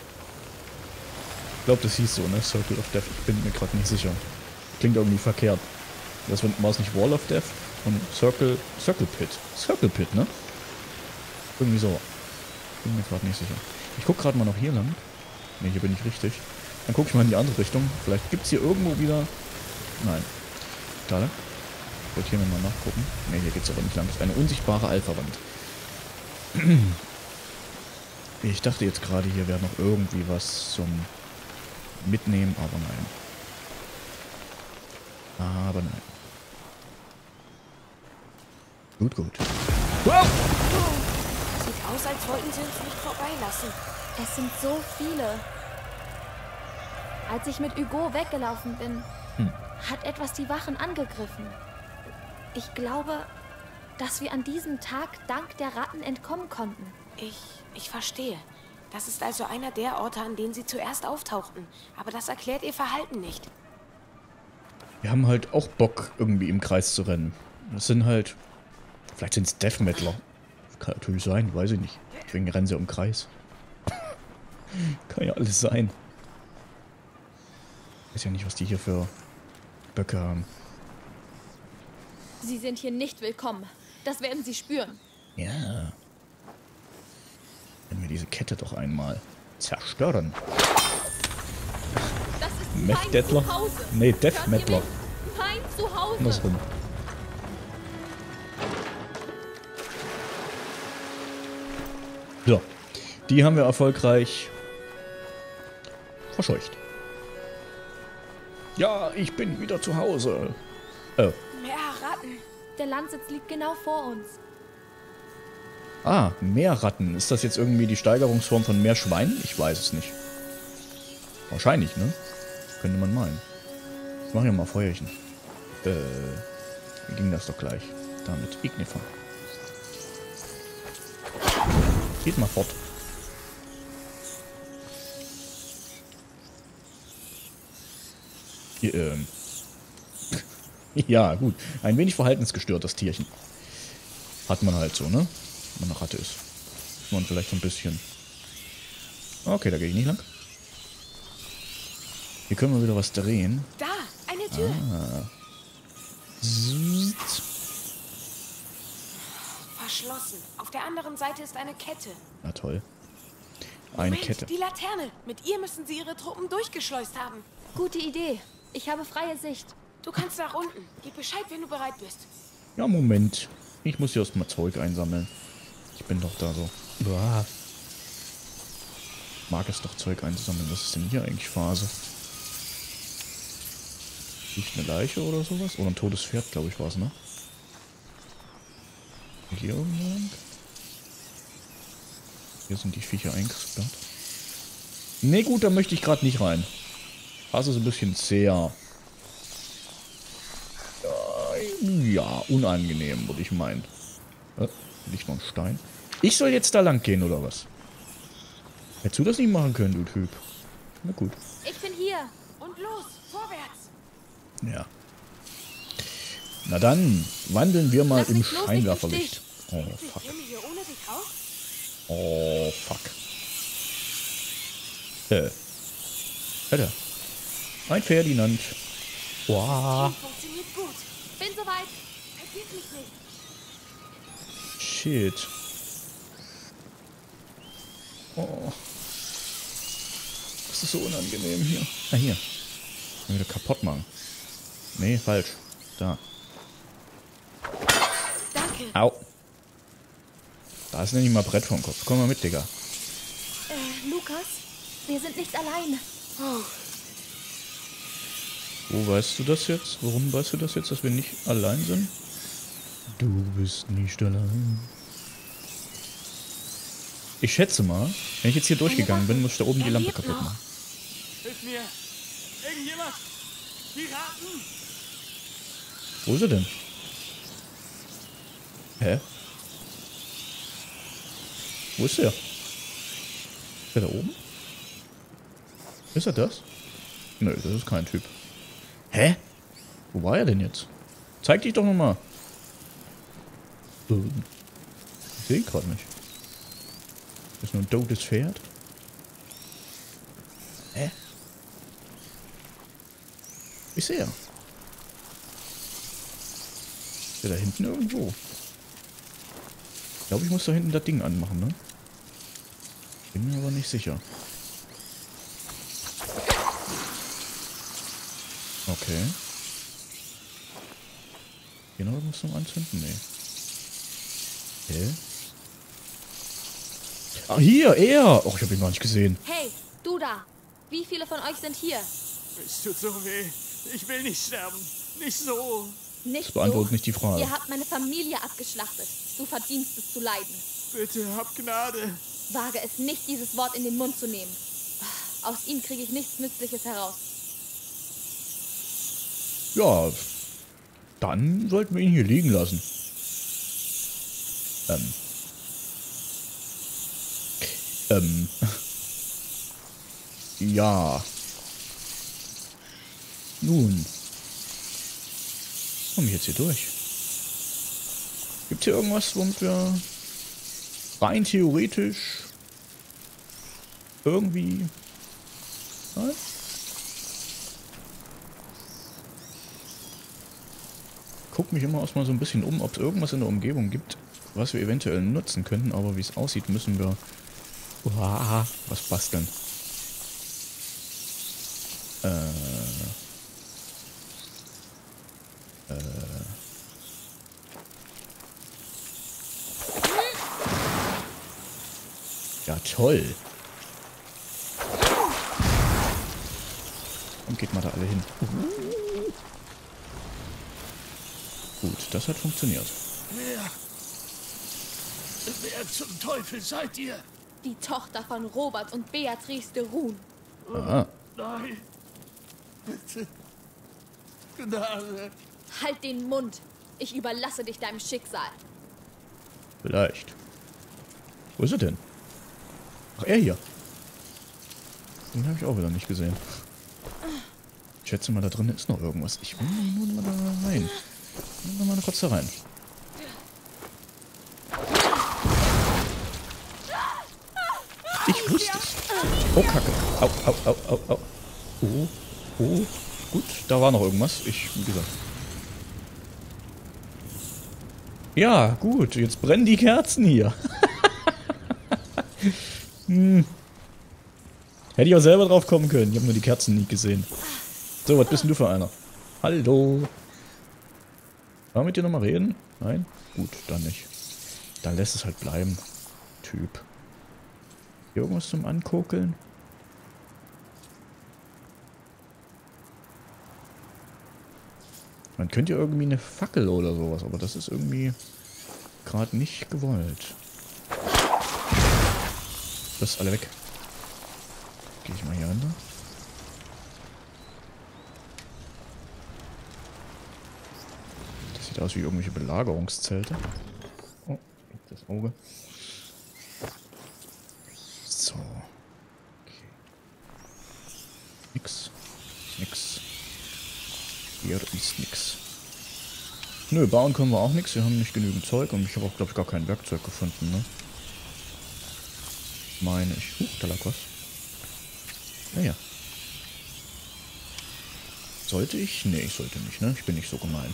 Ich glaube, das hieß so, ne? Circle of Death. Ich bin mir gerade nicht sicher. Klingt irgendwie verkehrt. Das war es nicht Wall of Death und Circle Pit. Circle Pit, ne? Irgendwie so. Bin mir gerade nicht sicher. Ich gucke gerade mal noch hier lang. Ne, hier bin ich richtig. Dann gucke ich mal in die andere Richtung. Vielleicht gibt es hier irgendwo wieder... Nein. Da lang. Ich wollte hier nochmal nachgucken. Ne, hier geht es aber nicht lang. Das ist eine unsichtbare Alpha-Wand. Ich dachte jetzt gerade, hier wäre noch irgendwie was zum Mitnehmen, aber nein. Aber nein. Gut, gut. Wow! Sieht aus, als wollten sie uns nicht vorbeilassen. Es sind so viele. Als ich mit Hugo weggelaufen bin, hat etwas die Wachen angegriffen. Ich glaube, dass wir an diesem Tag dank der Ratten entkommen konnten. Ich verstehe. Das ist also einer der Orte, an denen sie zuerst auftauchten. Aber das erklärt ihr Verhalten nicht. Wir haben halt auch Bock, irgendwie im Kreis zu rennen. Das sind halt... Vielleicht sind es Death Metaler. Kann natürlich sein, weiß ich nicht. Deswegen rennen sie im Kreis. Kann ja alles sein. Ich weiß ja nicht, was die hier für Böcke haben. Sie sind hier nicht willkommen. Das werden sie spüren. Ja. Wenn wir diese Kette doch einmal zerstören. Das ist Meth Dettler? Nee, Death Metaler. Fein zu Hause. Andersrum. So. Die haben wir erfolgreich verscheucht. Ja, ich bin wieder zu Hause. Oh. Mehr Ratten. Der Landsitz liegt genau vor uns. Ah, Meerratten. Ist das jetzt irgendwie die Steigerungsform von Meerschweinen? Ich weiß es nicht. Wahrscheinlich, ne? Könnte man meinen. Ich mache ja mal Feuerchen. Wie ging das doch gleich? Damit. Ignifer. Geht mal fort. Hier, ja, gut. Ein wenig verhaltensgestört, das Tierchen. Hat man halt so, ne? Wenn man eine Ratte ist. Man vielleicht so ein bisschen. Okay, da gehe ich nicht lang. Hier können wir wieder was drehen. Da, eine Tür. Ah. Verschlossen. Auf der anderen Seite ist eine Kette. Na toll. Eine Moment, Kette. Die Laterne. Mit ihr müssen sie ihre Truppen durchgeschleust haben. Gute Idee. Ich habe freie Sicht. Du kannst nach unten. Gib Bescheid, wenn du bereit bist. Ja, Moment. Ich muss hier erstmal Zeug einsammeln. Ich bin doch da so. Uah. Mag es doch Zeug einzusammeln. Was ist denn hier eigentlich Phase? Nicht eine Leiche oder sowas? Oder ein totes Pferd, glaube ich, war es, ne? Hier irgendwo lang? Hier sind die Viecher eingesperrt. Ne, gut, da möchte ich gerade nicht rein. Also so ein bisschen sehr... Ja, unangenehm, würde ich meinen. Liegt noch ein Stein. Ich soll jetzt da lang gehen, oder was? Hättest du das nicht machen können, du Typ? Na gut. Ich bin hier. Und los, vorwärts. Ja. Na dann, wandeln wir mal im Scheinwerferlicht. Oh, fuck. Oh, fuck. Alter. Ein Ferdinand. Wow. Funktioniert gut. Bin soweit. Vergiss mich nicht. Shit. Oh. Das ist so unangenehm hier. Ah, hier. Wieder kaputt machen. Nee, falsch. Da. Au. Da ist nämlich mal Brett vom Kopf. Komm mal mit, Digga. Lukas, wir sind nicht allein. Oh. Wo weißt du das jetzt? Warum weißt du das jetzt, dass wir nicht allein sind? Du bist nicht allein. Ich schätze mal, wenn ich jetzt hier durchgegangen bin, muss ich da oben die Lampe kaputt machen. Hilf mir! Irgendjemand! Piraten! Wo ist er denn? Hä? Wo ist er? Ist er da oben? Ist er das? Nö, das ist kein Typ. Hä? Wo war er denn jetzt? Zeig dich doch nochmal. Ich sehe ihn gerade nicht. Das ist nur ein totes Pferd. Hä? Ich sehe er. Ist der da hinten irgendwo? Ich glaube, ich muss da hinten das Ding anmachen, ne? Bin mir aber nicht sicher. Okay. Genau, das musst du anzünden? Nee. Hä? Ah, hier, er! Och, ich hab ihn gar nicht gesehen. Hey, du da! Wie viele von euch sind hier? Es tut so weh. Ich will nicht sterben. Nicht so. Nicht Das beantwortet so. nicht die Frage. Ihr habt meine Familie abgeschlachtet. Du verdienst es zu leiden. Bitte, hab Gnade. Wage es nicht, dieses Wort in den Mund zu nehmen. Aus ihm kriege ich nichts Nützliches heraus. Ja, dann sollten wir ihn hier liegen lassen. Ja. Nun. Kommen wir jetzt hier durch? Gibt es hier irgendwas, womit wir rein theoretisch irgendwie... Nein? Guck mich immer erstmal so ein bisschen um, ob es irgendwas in der Umgebung gibt, was wir eventuell nutzen könnten, aber wie es aussieht, müssen wir was basteln. Ja, toll. Und geht mal da alle hin. Gut, das hat funktioniert. Wer zum Teufel seid ihr? Die Tochter von Robert und Beatrice de Rune. Aha. Nein. Bitte. Gnade. Halt den Mund. Ich überlasse dich deinem Schicksal. Vielleicht. Wo ist er denn? Ach, er hier. Den habe ich auch wieder nicht gesehen. Ich schätze mal, da drin ist noch irgendwas. Ich will nur mal da rein. Nur mal kurz da rein. Ich wusste es. Oh, Kacke. Au, au, au, au, au. Oh, oh. Gut, da war noch irgendwas. Wie gesagt. Ja, gut. Jetzt brennen die Kerzen hier. Hätte ich auch selber drauf kommen können. Ich habe nur die Kerzen nie gesehen. So, was bist denn du für einer? Hallo. Wollen wir mit dir nochmal reden? Nein? Gut, dann nicht. Dann lässt es halt bleiben. Typ. Hier irgendwas zum Ankokeln? Man könnte ja irgendwie eine Fackel oder sowas, aber das ist irgendwie gerade nicht gewollt. Das ist alle weg. Gehe ich mal hier runter. Das sieht aus wie irgendwelche Belagerungszelte. Oh, das Auge. So. Okay. Nix. Nix. Hier ist nix. Nö, bauen können wir auch nichts. Wir haben nicht genügend Zeug und ich habe auch, glaube ich, gar kein Werkzeug gefunden, ne? Meine ich. Da lag was. Naja. Sollte ich? Nee, ich sollte nicht, ne? Ich bin nicht so gemein.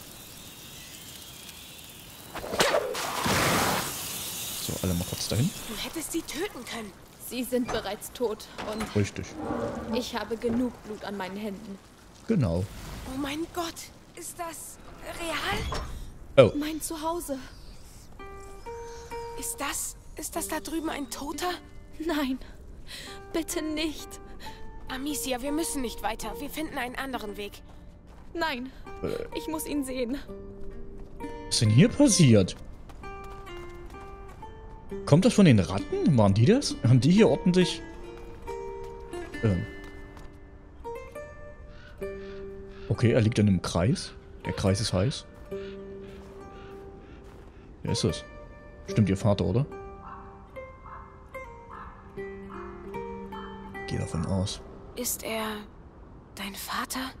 So, alle mal kurz dahin. Du hättest sie töten können. Sie sind bereits tot und... Richtig. Ich habe genug Blut an meinen Händen. Genau. Oh mein Gott, ist das real? Oh. Mein Zuhause. Ist das da drüben ein Toter? Nein, bitte nicht. Amicia, wir müssen nicht weiter. Wir finden einen anderen Weg. Nein, ich muss ihn sehen. Was ist denn hier passiert? Kommt das von den Ratten? Waren die das? Haben die hier ordentlich... Okay, er liegt in einem Kreis. Der Kreis ist heiß. Wer ist das? Stimmt, ihr Vater, oder? Geh davon aus. Ist er dein Vater?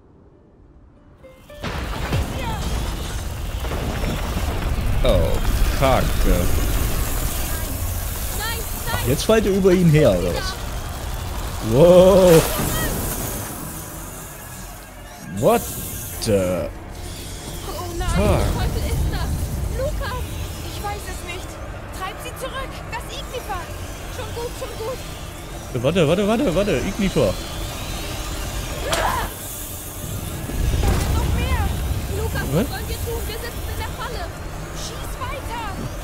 Oh, Kacke. Ach, jetzt fällt er über ihn her, oder was? Wow. What the... Oh nein, fuck? was Teufel ist das? Lukas! Ich weiß es nicht. Treib sie zurück. Das Ignifer. Schon gut, schon gut. Warte, Ignifer. Noch mehr. Lukas, Was? was sollen wir tun? Wir sitzen in der Falle. Schieß weiter.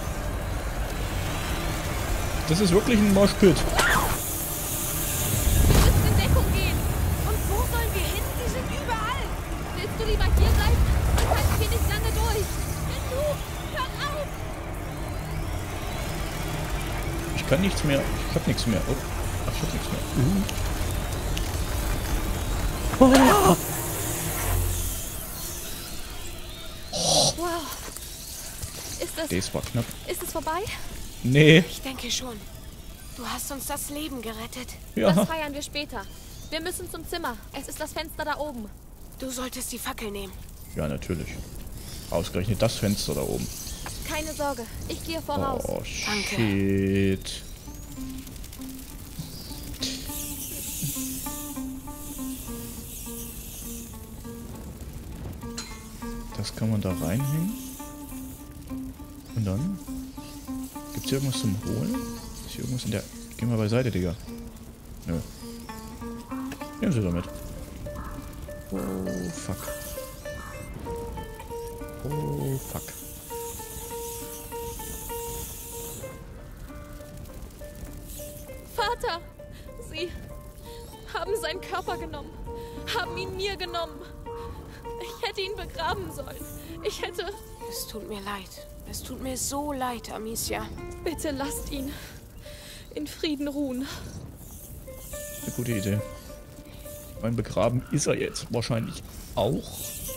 Das ist wirklich ein Moshpit. Wir müssen in Deckung gehen. Und wo sollen wir hin? Die sind überall. Willst du lieber hier bleiben? Das halten wir nicht lange durch. Du, hör auf! Ich kann nichts mehr. Ich hab nichts mehr. Oh. Ach, ich hab nichts mehr. Oh. Wow. Das war knapp. Ist es vorbei? Nee. Ich denke schon. Du hast uns das Leben gerettet. Ja. Das feiern wir später. Wir müssen zum Zimmer. Es ist das Fenster da oben. Du solltest die Fackel nehmen. Ja, natürlich. Ausgerechnet das Fenster da oben. Keine Sorge, ich gehe voraus. Oh, shit. Das kann man da reinhängen. Und dann? Gibt's hier irgendwas zum Holen? Ist hier irgendwas in der... Geh mal beiseite, Digga. Nö. Nehmen Sie damit. Oh, fuck. Oh, fuck. Vater! Sie haben seinen Körper genommen. Haben ihn mir genommen. Ich hätte ihn begraben sollen. Ich hätte... Es tut mir leid. Es tut mir so leid, Amicia. Bitte lasst ihn in Frieden ruhen. Eine gute Idee. Mein Begraben ist er jetzt wahrscheinlich auch.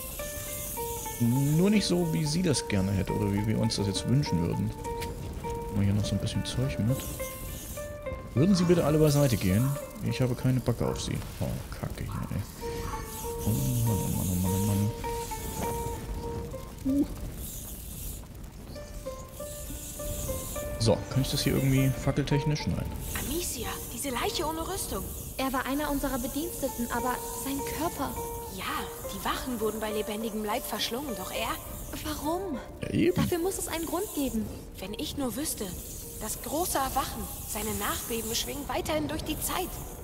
Nur nicht so, wie sie das gerne hätte oder wie wir uns das jetzt wünschen würden. Haben wir hier noch so ein bisschen Zeug mit. Würden Sie bitte alle beiseite gehen? Ich habe keine Backe auf Sie. Oh, Kacke hier, ey. Oh Mann, oh Mann, oh Mann, oh Mann. So, kann ich das hier irgendwie fackeltechnisch? Nein. Amicia, diese Leiche ohne Rüstung. Er war einer unserer Bediensteten, aber sein Körper... Ja, die Wachen wurden bei lebendigem Leib verschlungen, doch er... Warum? Ja, eben. Dafür muss es einen Grund geben. Wenn ich nur wüsste. Das große Erwachen, seine Nachbeben schwingen weiterhin durch die Zeit.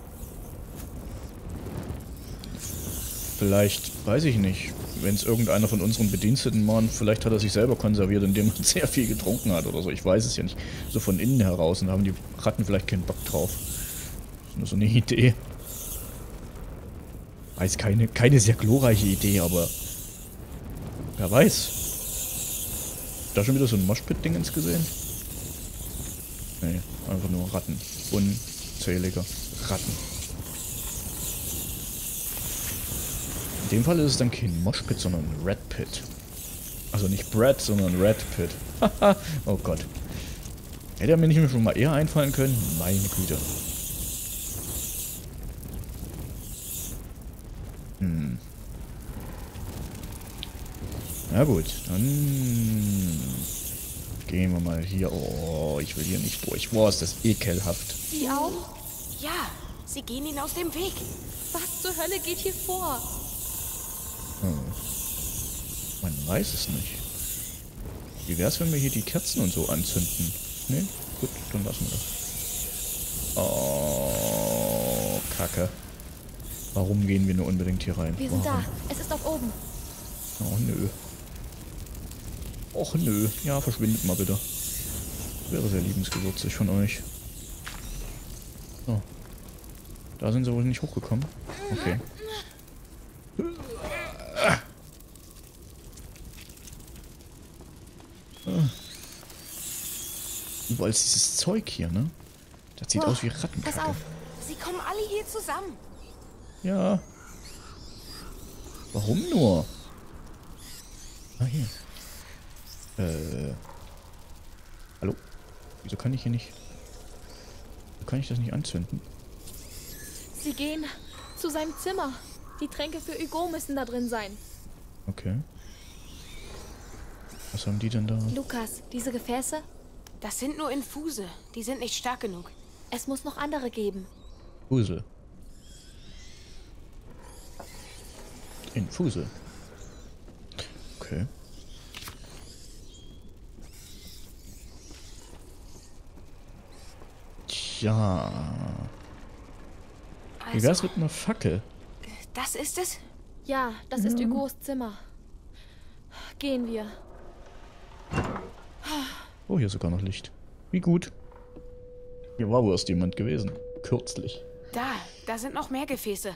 Vielleicht, weiß ich nicht, wenn es irgendeiner von unseren Bediensteten war, vielleicht hat er sich selber konserviert, indem er sehr viel getrunken hat oder so. Ich weiß es ja nicht. So von innen heraus und haben die Ratten vielleicht keinen Bock drauf. Das ist nur so eine Idee. Weiß keine sehr glorreiche Idee, aber wer weiß. Da schon wieder so ein Moshpit-Dingens gesehen? Nee, einfach nur Ratten. Unzählige Ratten. In dem Fall ist es dann kein Moshpit, sondern Red Pit. Also nicht Brad, sondern Red Pit. Haha, oh Gott. Hätte er mir nicht schon mal eher einfallen können? Meine Güte. Na gut, dann gehen wir mal hier. Oh, ich will hier nicht durch. Boah, ist das ekelhaft. Sie auch? Ja, sie gehen ihnen aus dem Weg. Was zur Hölle geht hier vor? Man weiß es nicht. Wie wär's, wenn wir hier die Kerzen und so anzünden? Ne? Gut, dann lassen wir das. Oh, Kacke. Warum gehen wir nur unbedingt hier rein? Wir sind da. Es ist dort oben. Oh, nö. Och, nö. Ja, verschwindet mal bitte. Wäre sehr liebensgewürzig von euch. So. Da sind sie wohl nicht hochgekommen. Okay. Überall ist dieses Zeug hier, ne? Das sieht aus wie Rattenkacke. Pass auf, sie kommen alle hier zusammen. Ja. Warum nur? Ah, hier. Hallo? Wieso kann ich hier nicht... Wieso kann ich das nicht anzünden? Sie gehen zu seinem Zimmer. Die Tränke für Hugo müssen da drin sein. Okay. Was haben die denn da? Lukas, diese Gefäße? Das sind nur Infuse. Die sind nicht stark genug. Es muss noch andere geben. Fusel. Infuse. Okay. Tja. Wie wär's mit einer Fackel? Das ist es? Ja, das ist Hugos Zimmer. Gehen wir. Oh, hier ist sogar noch Licht. Wie gut. Hier war wohl erst jemand gewesen. Kürzlich. Da sind noch mehr Gefäße.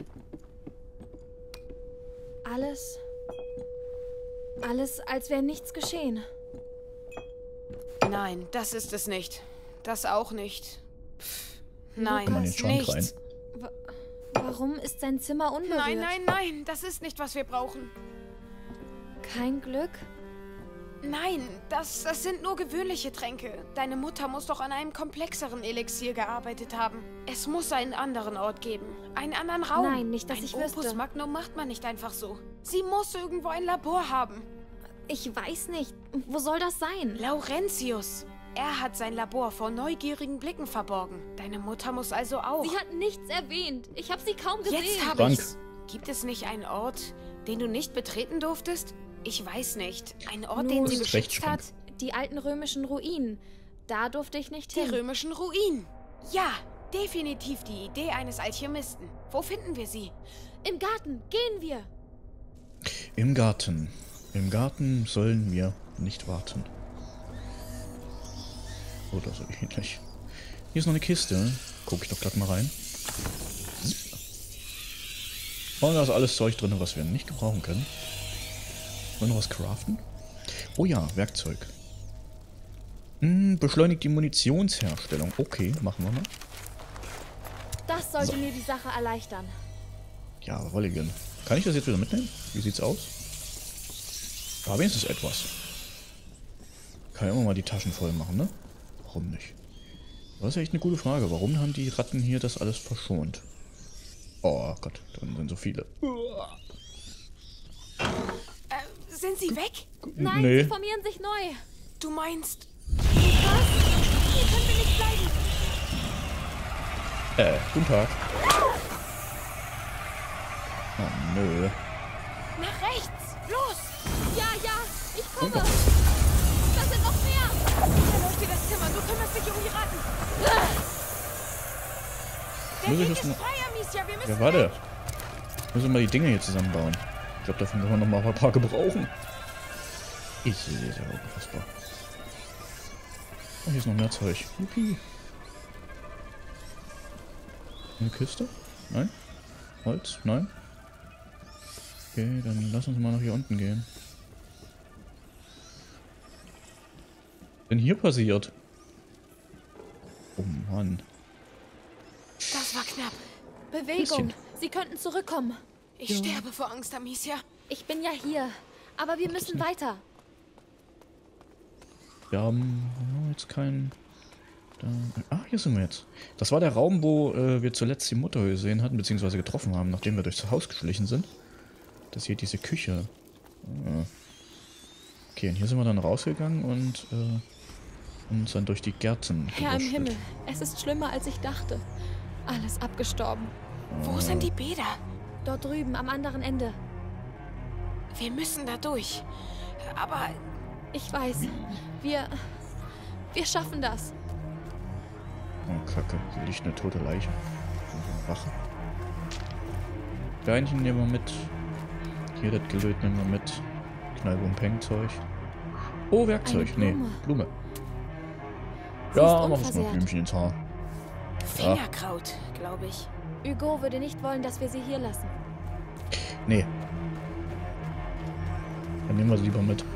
Alles, als wäre nichts geschehen. Nein, das ist es nicht. Das auch nicht. Nein, Kann man den Schrank rein? nichts. Warum ist sein Zimmer unberührt? Nein, das ist nicht, was wir brauchen. Kein Glück? Nein, das sind nur gewöhnliche Tränke. Deine Mutter muss doch an einem komplexeren Elixier gearbeitet haben. Es muss einen anderen Ort geben. Einen anderen Raum. Nein, nicht, dass ich wüsste. Opus Magnum macht man nicht einfach so. Sie muss irgendwo ein Labor haben. Ich weiß nicht. Wo soll das sein? Laurentius. Er hat sein Labor vor neugierigen Blicken verborgen. Deine Mutter muss also auch. Sie hat nichts erwähnt. Ich habe sie kaum gesehen. Jetzt habe ich's. Gibt es nicht einen Ort, den du nicht betreten durftest? Ich weiß nicht. Ein Ort, den sie beschützt hat? Die alten römischen Ruinen. Da durfte ich nicht hin. Die römischen Ruinen. Ja, definitiv die Idee eines Alchemisten. Wo finden wir sie? Im Garten. Gehen wir. Im Garten. Im Garten sollen wir nicht warten. Oder so ähnlich. Hier ist noch eine Kiste. Guck ich doch gleich mal rein. Und da ist alles Zeug drin, was wir nicht gebrauchen können. Wollen wir noch was craften? Oh ja, Werkzeug. Beschleunigt die Munitionsherstellung. Okay, machen wir mal. Das sollte mir die Sache erleichtern. Ja, Wolligen. Kann ich das jetzt wieder mitnehmen? Wie sieht's aus? Da wenigstens etwas. Kann ja immer mal die Taschen voll machen, ne? Warum nicht? Das ist echt eine gute Frage. Warum haben die Ratten hier das alles verschont? Oh Gott, da sind so viele. Sind sie weg? Nein, nee. Sie formieren sich neu. Du meinst... Was? Hier können wir nicht bleiben. Guten Tag. Oh, nö. Nach rechts! Los! Ja, ich komme. Da sind noch mehr. Da läuft dir das Zimmer. Du kümmerst dich um die Ratten. Der Weg ist frei, Amicia. Wir müssen Ja, warte. Müssen wir mal die Dinge hier zusammenbauen. Ich glaube, davon können wir noch mal ein paar gebrauchen. Ich sehe es ja unfassbar. Oh, hier ist noch mehr Zeug. Juppie. Eine Kiste? Nein? Holz? Nein? Okay, dann lass uns mal nach hier unten gehen. Was denn hier passiert? Oh Mann. Das war knapp. Bewegung. Sie könnten zurückkommen. Ich sterbe vor Angst, Amicia. Ich bin ja hier. Aber wir müssen weiter. Wir haben jetzt keinen... hier sind wir jetzt. Das war der Raum, wo wir zuletzt die Mutter gesehen hatten, beziehungsweise getroffen haben, nachdem wir durchs Haus geschlichen sind. Das hier diese Küche. Okay, und hier sind wir dann rausgegangen und uns dann durch die Gärten Herr im Himmel, es ist schlimmer, als ich dachte. Alles abgestorben. Wo sind die Bäder? Dort drüben, am anderen Ende. Wir müssen da durch. Aber... Ich weiß. Wir schaffen das. Oh, Kacke. Hier liegt eine tote Leiche. Wache. Beinchen nehmen wir mit. Hier das Gelöt nehmen wir mit. Knallbum-Peng-Zeug. Oh, Werkzeug. Eine Nee, Blume. Ja, noch ein Blümchen ins Haar. Fingerkraut, glaube ich. Hugo würde nicht wollen, dass wir sie hier lassen. Nee. Dann nehmen wir sie lieber mit.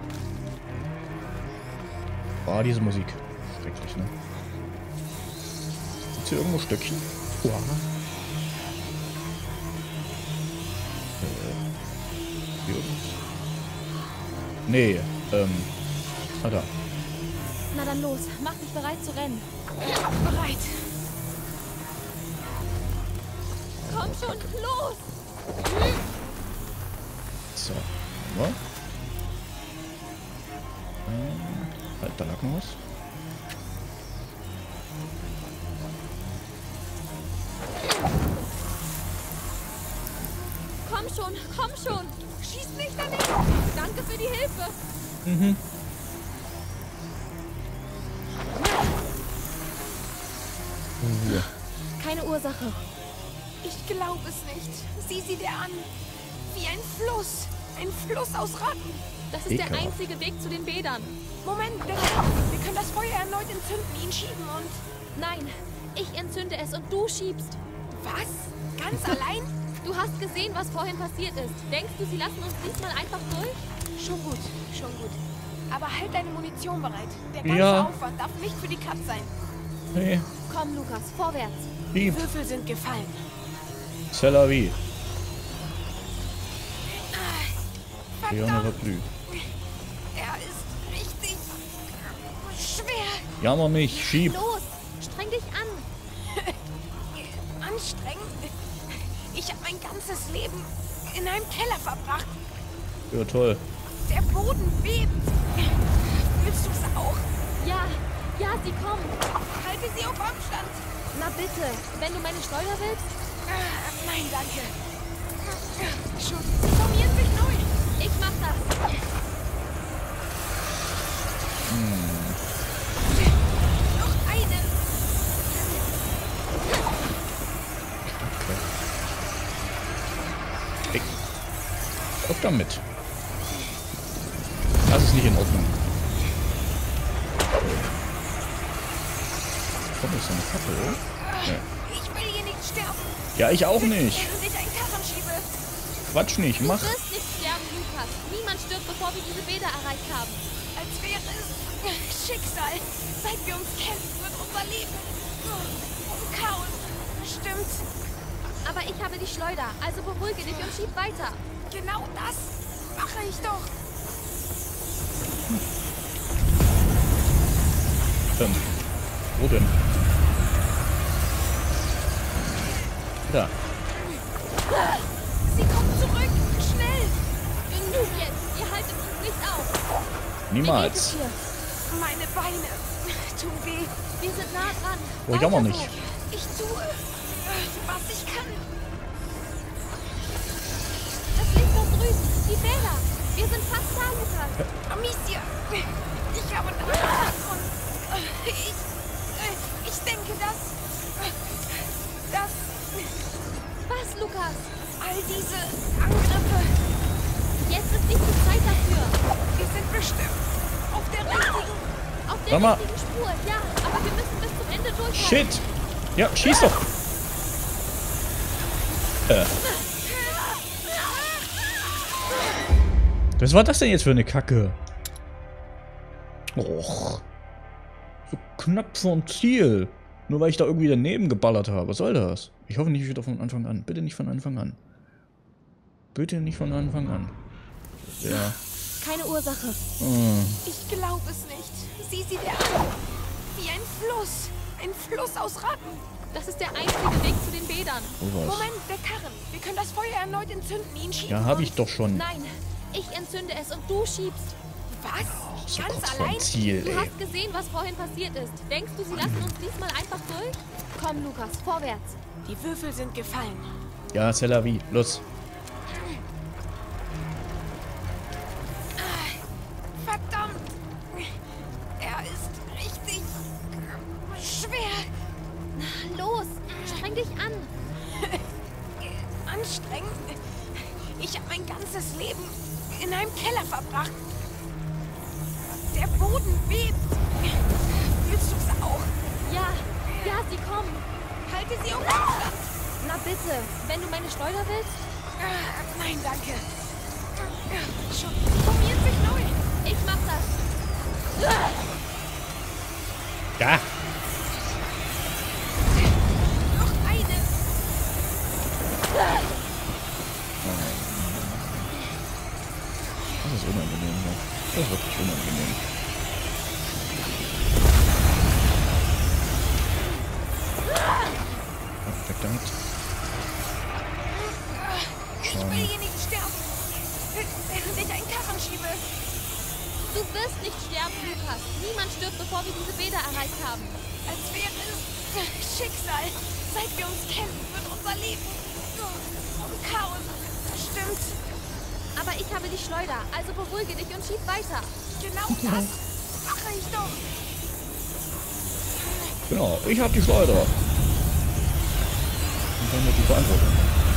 Ah, diese Musik. Schrecklich, ne? Gibt's hier irgendwo Stöckchen? Uah. Hier irgendwas? Nee, ah, da. Na dann los, mach dich bereit zu rennen. Ja, bereit. Komm schon, los! So, haben wir. Halt, da lag noch was. Komm schon! Schieß nicht daneben! Danke für die Hilfe! Mhm. Keine Ursache. Ich glaube es nicht. Sieh sie dir an. Wie ein Fluss. Ein Fluss aus Ratten. Das ist der einzige Weg zu den Bädern. Moment, wir können das Feuer erneut entzünden, ihn schieben und... Nein, ich entzünde es und du schiebst. Was? Ganz allein? Du hast gesehen, was vorhin passiert ist. Denkst du, sie lassen uns diesmal einfach durch? Schon gut, schon gut. Aber halt deine Munition bereit. Der ganze Aufwand darf nicht für die Katz sein. Nee. Komm, Lukas, vorwärts. Die Würfel sind gefallen. C'est la vie. Verdammt. Er ist richtig schwer. Jammer mich, schieb. Los, streng dich an. Anstrengend? Ich habe mein ganzes Leben in einem Keller verbracht. Ja, toll. Der Boden bebt. Willst du es auch? Ja, sie kommen. Halte sie auf Abstand. Na bitte, wenn du meine Schleuder willst. Nein, danke. Schon, sie formieren sich neu. Ich mach das. Noch eine. Okay. Auf damit. Das ist nicht in Ordnung. Kommt das so eine Kappe, oder? Ja. Ich will hier nicht sterben. Ja, ich auch nicht. Während ich einen Karren schiebe. Quatsch nicht, mach. Du wirst nicht sterben, Lukas. Niemand stirbt, bevor wir diese Bäder erreicht haben. Als wäre es Schicksal. Seit wir uns kennen, wird unser Leben Chaos. Stimmt. Aber ich habe die Schleuder, also beruhige dich und schieb weiter. Genau das mache ich doch. Wo denn? Da. Sie kommt zurück. Schnell. Genug jetzt. Ihr haltet uns nicht auf. Niemals. Wie geht es dir? Meine Beine tun weh. Wir sind nah dran. Oh, jammer nicht. Ich tue, was ich kann. Das liegt da drüben. Die Bäder. Wir sind fast da, Lukas. Amicia, ich habe Nachricht und ich denke, dass... Was, Lukas? All diese Angriffe... Jetzt ist nicht die Zeit dafür. Wir sind bestimmt auf der richtigen... Auf der richtigen Spur, ja. Aber wir müssen bis zum Ende durchhalten. Shit. Ja, schieß doch. Was war das denn jetzt für eine Kacke? Och. So knapp vom Ziel. Nur weil ich da irgendwie daneben geballert habe. Was soll das? Ich hoffe nicht wieder von Anfang an. Bitte nicht von Anfang an. Bitte nicht von Anfang an. Ja. Keine Ursache. Ich glaube es nicht. Sieh sie dir an. Wie ein Fluss. Ein Fluss aus Ratten. Das ist der einzige Weg zu den Bädern. Moment, der Karren. Wir können das Feuer erneut entzünden, ihn schieben. Ja, habe ich doch schon. Nein, ich entzünde es und du schiebst. Was? So ganz kurz allein? vorm Ziel, Du ey. hast gesehen, was vorhin passiert ist. Denkst du, sie lassen uns diesmal einfach durch? Komm, Lukas, vorwärts. Die Würfel sind gefallen. Ja, c'est la vie. Los. Verdammt. Er ist richtig schwer. Los, streng dich an. Anstrengend. Ich habe mein ganzes Leben in einem Keller verbracht. Der Boden bebt. Willst du es sie kommen. Halte sie auf Abstand. Na bitte, wenn du meine Schleuder willst. Nein, danke. Schon formiert sich neu. Ich mach das. Ja. Noch eine. Das ist unangenehm, ne? Das ist wirklich unangenehm. Verdammt. Ich will hier nicht sterben. Während ich einen Karren schiebe. Du wirst nicht sterben, Lukas. Niemand stirbt, bevor wir diese Bäder erreicht haben. Als wäre es Schicksal. Seit wir uns kennen, wird unser Leben vom Chaos bestimmt. Aber ich habe die Schleuder, also beruhige dich und schieb weiter. Genau das mache ich doch. Genau, ich habe die Schleuder. Und dann wird die Verantwortung.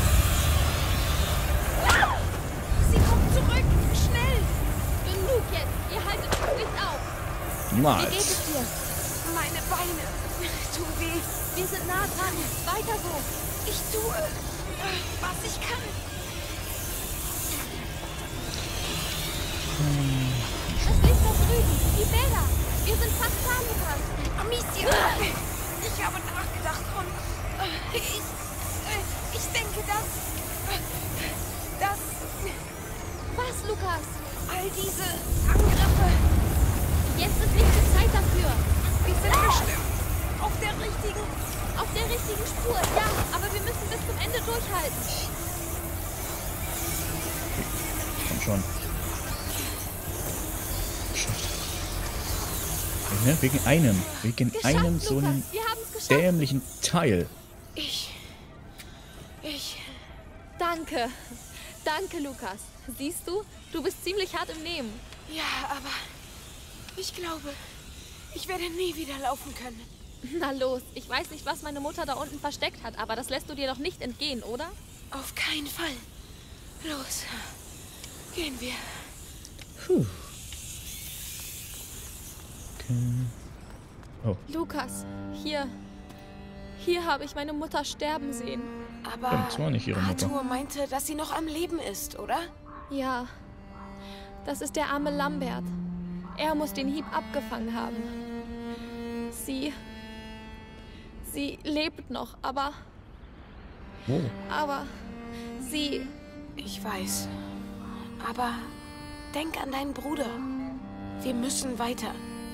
Sie kommt zurück. Schnell. Genug jetzt. Ihr haltet uns nicht auf. Niemals. Wie geht es dir? Meine Beine tun weh. Wir sind nah dran. Weiter so. Ich tue, was ich kann. Das Licht da drüben. Die Bäder. Wir sind fast da, Lukas. Amicia. Ich habe nachgedacht und ich denke, dass... Was, Lukas? All diese Angriffe... Jetzt ist nicht die Zeit dafür. Wir sind bestimmt auf der richtigen Spur, ja. Aber wir müssen bis zum Ende durchhalten. Komm schon. Ne? Wegen einem so einem dämlichen Teil. Danke. Danke, Lukas. Siehst du? Du bist ziemlich hart im Nehmen. Ja, aber ich glaube, ich werde nie wieder laufen können. Na los, ich weiß nicht, was meine Mutter da unten versteckt hat, aber das lässt du dir doch nicht entgehen, oder? Auf keinen Fall. Los, gehen wir. Puh. Okay. Oh. Lukas, hier habe ich meine Mutter sterben sehen. Aber das war nicht ihre Mutter. Arthur meinte, dass sie noch am Leben ist, oder? Ja, das ist der arme Lambert. Er muss den Hieb abgefangen haben. Sie lebt noch, aber... Oh. Aber sie... Ich weiß. Aber denk an deinen Bruder. Wir müssen weiter.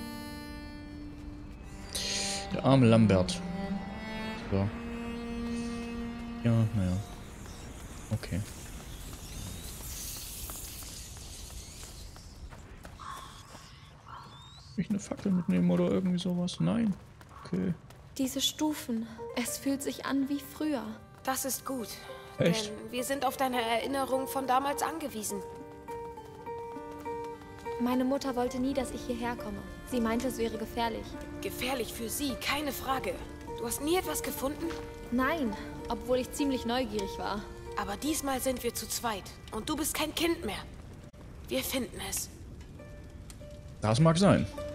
Der arme Lambert. So. Ja, naja. Okay. Ich eine Fackel mitnehmen oder irgendwie sowas? Nein. Okay. Diese Stufen. Es fühlt sich an wie früher. Das ist gut. Echt? Denn wir sind auf deine Erinnerung von damals angewiesen. Meine Mutter wollte nie, dass ich hierher komme. Sie meinte, es wäre gefährlich. Gefährlich für sie, keine Frage. Du hast nie etwas gefunden? Nein, obwohl ich ziemlich neugierig war. Aber diesmal sind wir zu zweit. Und du bist kein Kind mehr. Wir finden es. Das mag sein.